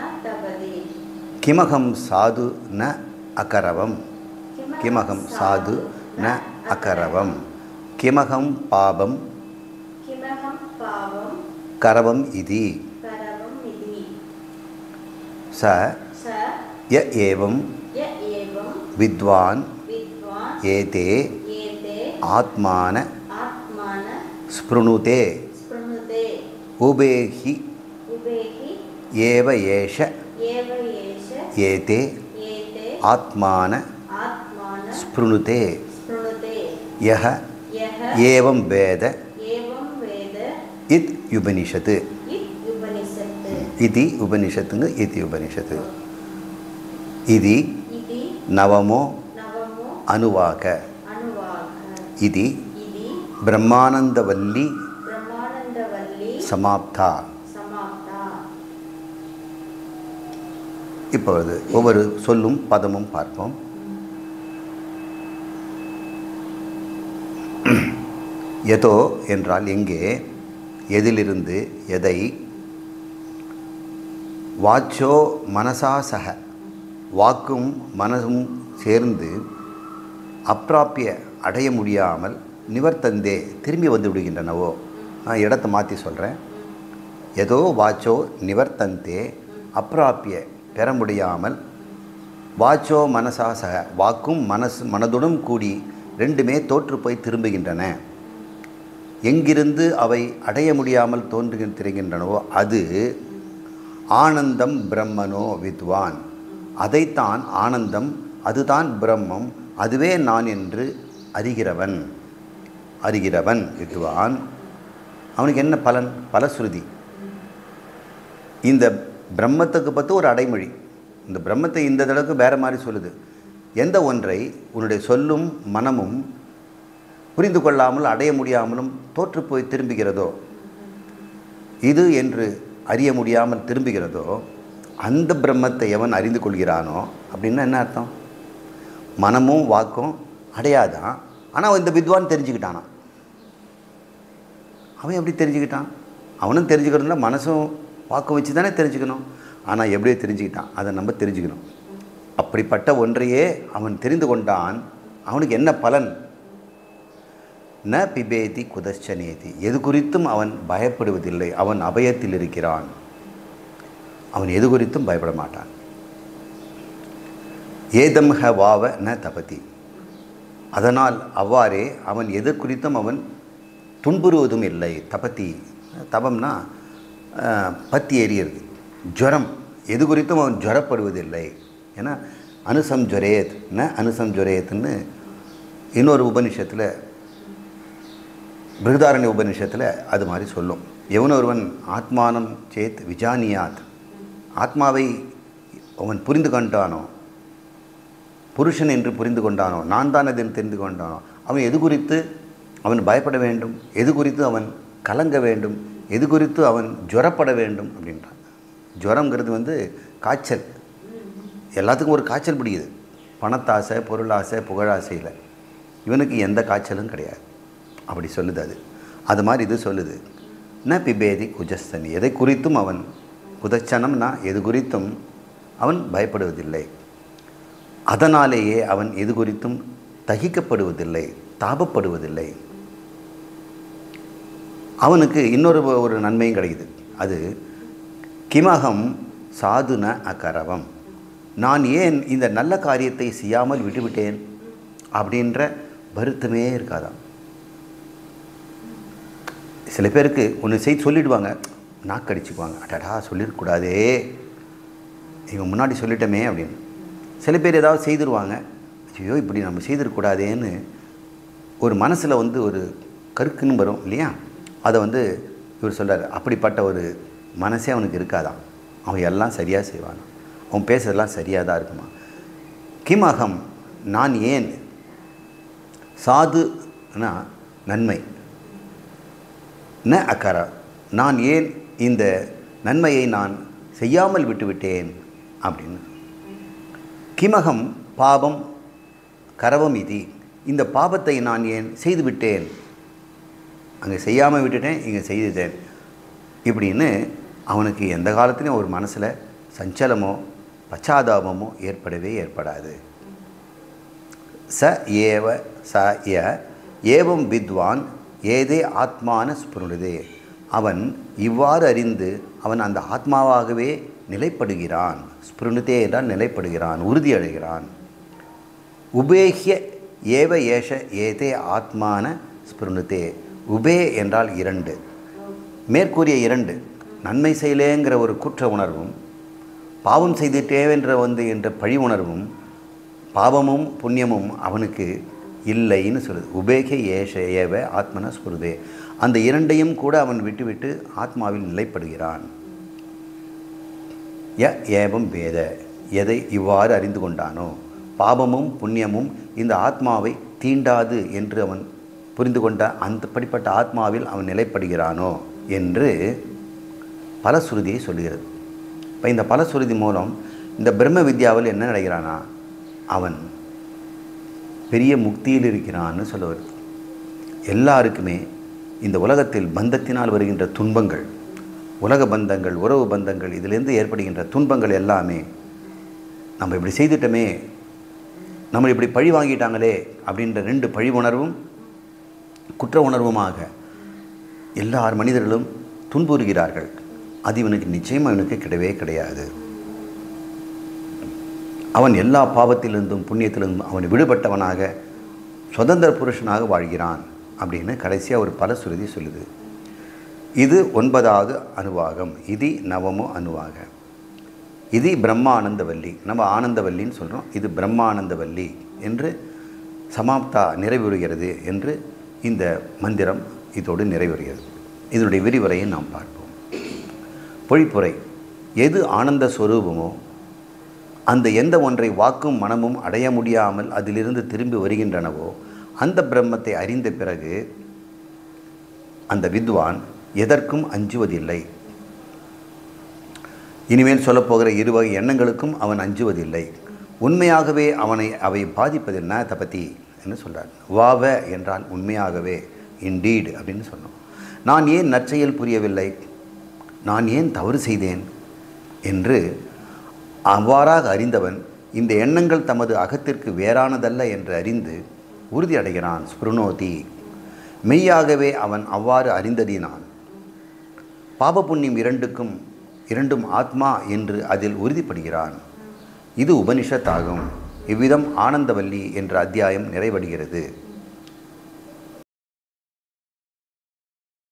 கிமகம் சாது ந அகரவம் கிமகம் சாது ந அகரவம் கிமகம் பாபம் கரவம் இதி ச ய ஏவம் வித்வான் ஏதே ஆத்மான ஸ்ப்ருணுதே உபேஹி ஏவ ஏஷ ஏதே ஆத்மான ஸ்ப்ருணுதே யஹ ஏவம் வேத இத் உபனிஷத்து. இதி உபனிஷத்துங்க. இதி உபனிஷத்து. இதி நவமோ அனுவாக. இதி பிரம்மானந்தவல்லி சமாப்தா. இப்பொழுது ஒவ்வொரு சொல்லும் பதமும் பார்ப்போம். எதோ என்றால் எங்கே, எதிலிருந்து, எதை. வாச்சோ மனசா சக, வாக்கும் மனசும் சேர்ந்து அப்பிராப்பிய அடைய முடியாமல் நிவர்த்தந்தே திரும்பி வந்து விடுகின்றனவோ. நான் இடத்தை மாற்றி சொல்கிறேன். ஏதோ வாச்சோ நிவர்த்தந்தே அப்பிராப்பிய பெற முடியாமல், வாச்சோ மனசா சக வாக்கும் மனசு மனதுடன் கூடி ரெண்டுமே தோற்று போய் திரும்புகின்றன. எங்கிருந்து அவை அடைய முடியாமல் தோன்றுகிற திரிகின்றனவோ அது ஆனந்தம் பிரம்மனோ வித்வான். அதைத்தான் ஆனந்தம், அதுதான் பிரம்மம், அதுவே நான் என்று அறிகிறவன். அறிகிறவன் வித்வான். அவனுக்கு என்ன பலன்? பலஸ்ருதி. இந்த பிரம்மத்துக்கு பற்றி ஒரு அடைமொழி. இந்த பிரம்மத்தை இந்த தடவுக்கு வேறு மாதிரி சொல்லுது. எந்த ஒன்றை உன்னுடைய சொல்லும் மனமும் புரிந்து கொள்ளாமல் அடைய முடியாமலும் தோற்று போய் திரும்புகிறதோ, இது என்று அறிய முடியாமல் திரும்புகிறதோ, அந்த பிரம்மத்தை எவன் அறிந்து கொள்கிறானோ அப்படின்னா என்ன அர்த்தம்? மனமும் வாக்கும் அடையாதான், ஆனால் இந்த வித்வான் தெரிஞ்சுக்கிட்டானா. அவன் எப்படி தெரிஞ்சுக்கிட்டான்? அவனும் தெரிஞ்சுக்கணும்னா மனசும் வாக்கும் வச்சு தானே தெரிஞ்சுக்கணும். ஆனால் எப்படியே தெரிஞ்சுக்கிட்டான், அதை நம்ம தெரிஞ்சுக்கணும். அப்படிப்பட்ட ஒன்றையே அவன் தெரிந்து கொண்டான். அவனுக்கு என்ன பலன்? ந பிபேதி குதச்சனேதி, எது குறித்தும் அவன் பயப்படுவதில்லை. அவன் அபயத்தில் இருக்கிறான். அவன் எது குறித்தும் பயப்பட மாட்டான். ஏதம்ஹ வாவ ந தபதி, அதனால் அவ்வாறே அவன் எது குறித்தும் அவன் துன்புறுவதும் இல்லை. தபதி, தபம்னா பத்தி எறியறது, ஜுரம். எது குறித்தும் அவன் ஜுரப்படுவதில்லை. ஏன்னா அனுசம் ஜுரேத் ந அனுசம் ஜுரேத்னு இன்னொரு உபனிஷத்தில், பிருகதாரண்ய உபனிஷத்தில் அது மாதிரி சொல்லும். எவனொருவன் ஆத்மானம் சேத் விஜானியாத், ஆத்மாவை அவன் புரிந்து கொண்டானோ, புருஷன் என்று புரிந்து கொண்டானோ, நான் தான் என்று தெரிந்து கொண்டானோ, அவன் எது குறித்து அவன் பயப்பட வேண்டும், எது குறித்து அவன் கலங்க வேண்டும், எது குறித்து அவன் ஜுரப்பட வேண்டும் அப்படின்றான். ஜுரங்கிறது வந்து காய்ச்சல். எல்லாத்துக்கும் ஒரு காய்ச்சல் பிடிக்குது. பணத்தாசை, பொருளாசை, புகழாசையில். இவனுக்கு எந்த காய்ச்சலும் கிடையாது. அப்படி சொல்லுது அது. அது மாதிரி இது சொல்லுது. ந பிபேதி குஜஸ்தனி, எதை குறித்தும் அவன் குதச்சனம்னா எது குறித்தும் அவன் பயப்படுவதில்லை. அதனாலேயே அவன் எது குறித்தும் தகிக்கப்படுவதில்லை, தாபப்படுவதில்லை. அவனுக்கு இன்னொரு ஒரு நன்மையும் கிடைக்குது. அது கிமகம் சாதுன அகரவம், நான் ஏன் இந்த நல்ல காரியத்தை செய்யாமல் விட்டுவிட்டேன் அப்படின்ற வருத்தமே இருக்காதான். சில பேருக்கு ஒன்று செய்து சொல்லிவிடுவாங்க, நாக்கடிச்சுக்குவாங்க, அடடா சொல்லிடக்கூடாதே, இவங்க முன்னாடி சொல்லிட்டோமே அப்படின்னு. சில பேர் ஏதாவது செய்திருவாங்க, ஐயோ இப்படி நம்ம செய்திருக்கூடாதேன்னு ஒரு மனசில் வந்து ஒரு கருக்குன்னு வரும் இல்லையா. அதை வந்து இவர் சொல்கிறார், அப்படிப்பட்ட ஒரு மனசே அவனுக்கு இருக்காதான். அவன் எல்லாம் சரியாக செய்வான், அவன் பேசுறதெல்லாம் சரியாக தான் இருக்குமா. கிமகம், நான் ஏன், சாதுனா நன்மை, ந அக்கரா, நான் ஏன் இந்த நன்மையை நான் செய்யாமல் விட்டுவிட்டேன் அப்படின்னு. கிமகம் பாபம் கரவம் இது, இந்த பாபத்தை நான் ஏன் செய்துவிட்டேன், அங்கே செய்யாமல் விட்டுட்டேன், இங்கே செய்துட்டேன் இப்படின்னு அவனுக்கு எந்த காலத்துலையும் ஒரு மனசில் சஞ்சலமோ பச்சாதாபமோ ஏற்படவே ஏற்படாது. ச ஏவ ச ய ஏவம் வித்வான் ஏதே ஆத்மான ஸ்புருணுதே, அவன் இவ்வாறு அறிந்து அவன் அந்த ஆத்மாவாகவே நிலைப்படுகிறான். ஸ்புருணுதே என்றால் நிலைப்படுகிறான், உறுதியடைகிறான். உபேஹ்ய ஏவ ஏஷ ஏதே ஆத்மான ஸ்புருணுதே, உபே என்றால் இரண்டு, மேற்கூறிய இரண்டு, நன்மை செய்யலேங்கிற ஒரு குற்ற உணர்வும், பாவம் செய்துட்டேவென்ற வந்து என்ற பழி உணர்வும், பாவமும் புண்ணியமும் அவனுக்கு இல்லைன்னு சொல்லுது. உபேக ஏஷ ஏவ ஆத்மன ஸ்புருதே, அந்த இரண்டையும் கூட அவன் விட்டுவிட்டு ஆத்மாவில் நிலைப்படுகிறான். ய ஏவம் வேத, எதை இவ்வாறு அறிந்து கொண்டானோ, பாவமும் புண்ணியமும் இந்த ஆத்மாவை தீண்டாது என்று அவன் புரிந்து கொண்ட அந்த படிப்பட்ட ஆத்மாவில் அவன் நிலைப்படுகிறானோ என்று பலஸ்ருதியை சொல்லுகிறது. இப்போ இந்த பலஸ்ருதி மூலம் இந்த பிரம்ம வித்யாவில் என்ன நடக்கிறானா, அவன் பெரிய முக்தியில் இருக்கிறான்னு சொல்ல வருது. எல்லாருக்குமே இந்த உலகத்தில் பந்தத்தினால் வருகின்ற துன்பங்கள், உலக பந்தங்கள், உறவு பந்தங்கள், இதிலிருந்து ஏற்படுகின்ற துன்பங்கள் எல்லாமே நம்ம இப்படி செய்துட்டோமே, நம்ம இப்படி பழி வாங்கிட்டாங்களே அப்படின்ற ரெண்டு பழி உணர்வும் குற்ற உணர்வுமாக எல்லார் மனிதர்களும் துன்புறுகிறார்கள். அது இவனுக்கு நிச்சயம் அவனுக்கு கிடையவே கிடையாது. அவன் எல்லா பாவத்திலிருந்தும் புண்ணியத்திலிருந்தும் அவன் விடுபட்டவனாக சுதந்திர புருஷனாக வாழ்கிறான் அப்படின்னு கடைசியாக ஒரு பலஸ்ருதி சொல்லுது. இது ஒன்பதாவது அனுவாகம். இது நவமோ அனுவாக. இது பிரம்மானந்தவல்லி, நம்ம ஆனந்தவல்லின்னு சொல்கிறோம். இது பிரம்மானந்தவல்லி என்று சமாப்தா நிறைவுறுகிறது என்று இந்த மந்திரம் இதோடு நிறைவுறுகிறது. இதனுடைய விரிவுரையை நாம் பார்ப்போம். பொழிப்புரை. எது ஆனந்த ஸ்வரூபமோ அந்த எந்த ஒன்றை வாக்கும் மனமும் அடைய முடியாமல் அதிலிருந்து திரும்பி வருகின்றனவோ அந்த பிரம்மத்தை அறிந்த பிறகு அந்த வித்வான் எதற்கும் அஞ்சுவதில்லை. இனிமேல் சொல்லப்போகிற இருவகை எண்ணங்களுக்கும் அவன் அஞ்சுவதில்லை. உண்மையாகவே அவனை அவை பாதிப்பது என்ன தபதி என்று சொல்கிறார். வாவ என்றால் உண்மையாகவே, இன்டீட் அப்படின்னு சொன்னோம். நான் ஏன் நற்செயல் புரியவில்லை, நான் ஏன் தவறு செய்தேன் என்று அவ்வாறாக அறிந்தவன் இந்த எண்ணங்கள் தமது அகத்திற்கு வேறானதல்ல என்று அறிந்து உறுதி அடைகிறான். ஸ்புருணோதி, மெய்யாகவே அவன் அவ்வாறு அறிந்ததினான் பாப புண்ணியம் இரண்டுக்கும் இரண்டும் ஆத்மா என்று அதில் உறுதிப்படுகிறான். இது உபனிஷத்தாகும். இவ்விதம் ஆனந்தவல்லி என்ற அத்தியாயம் நிறைவடைகிறது.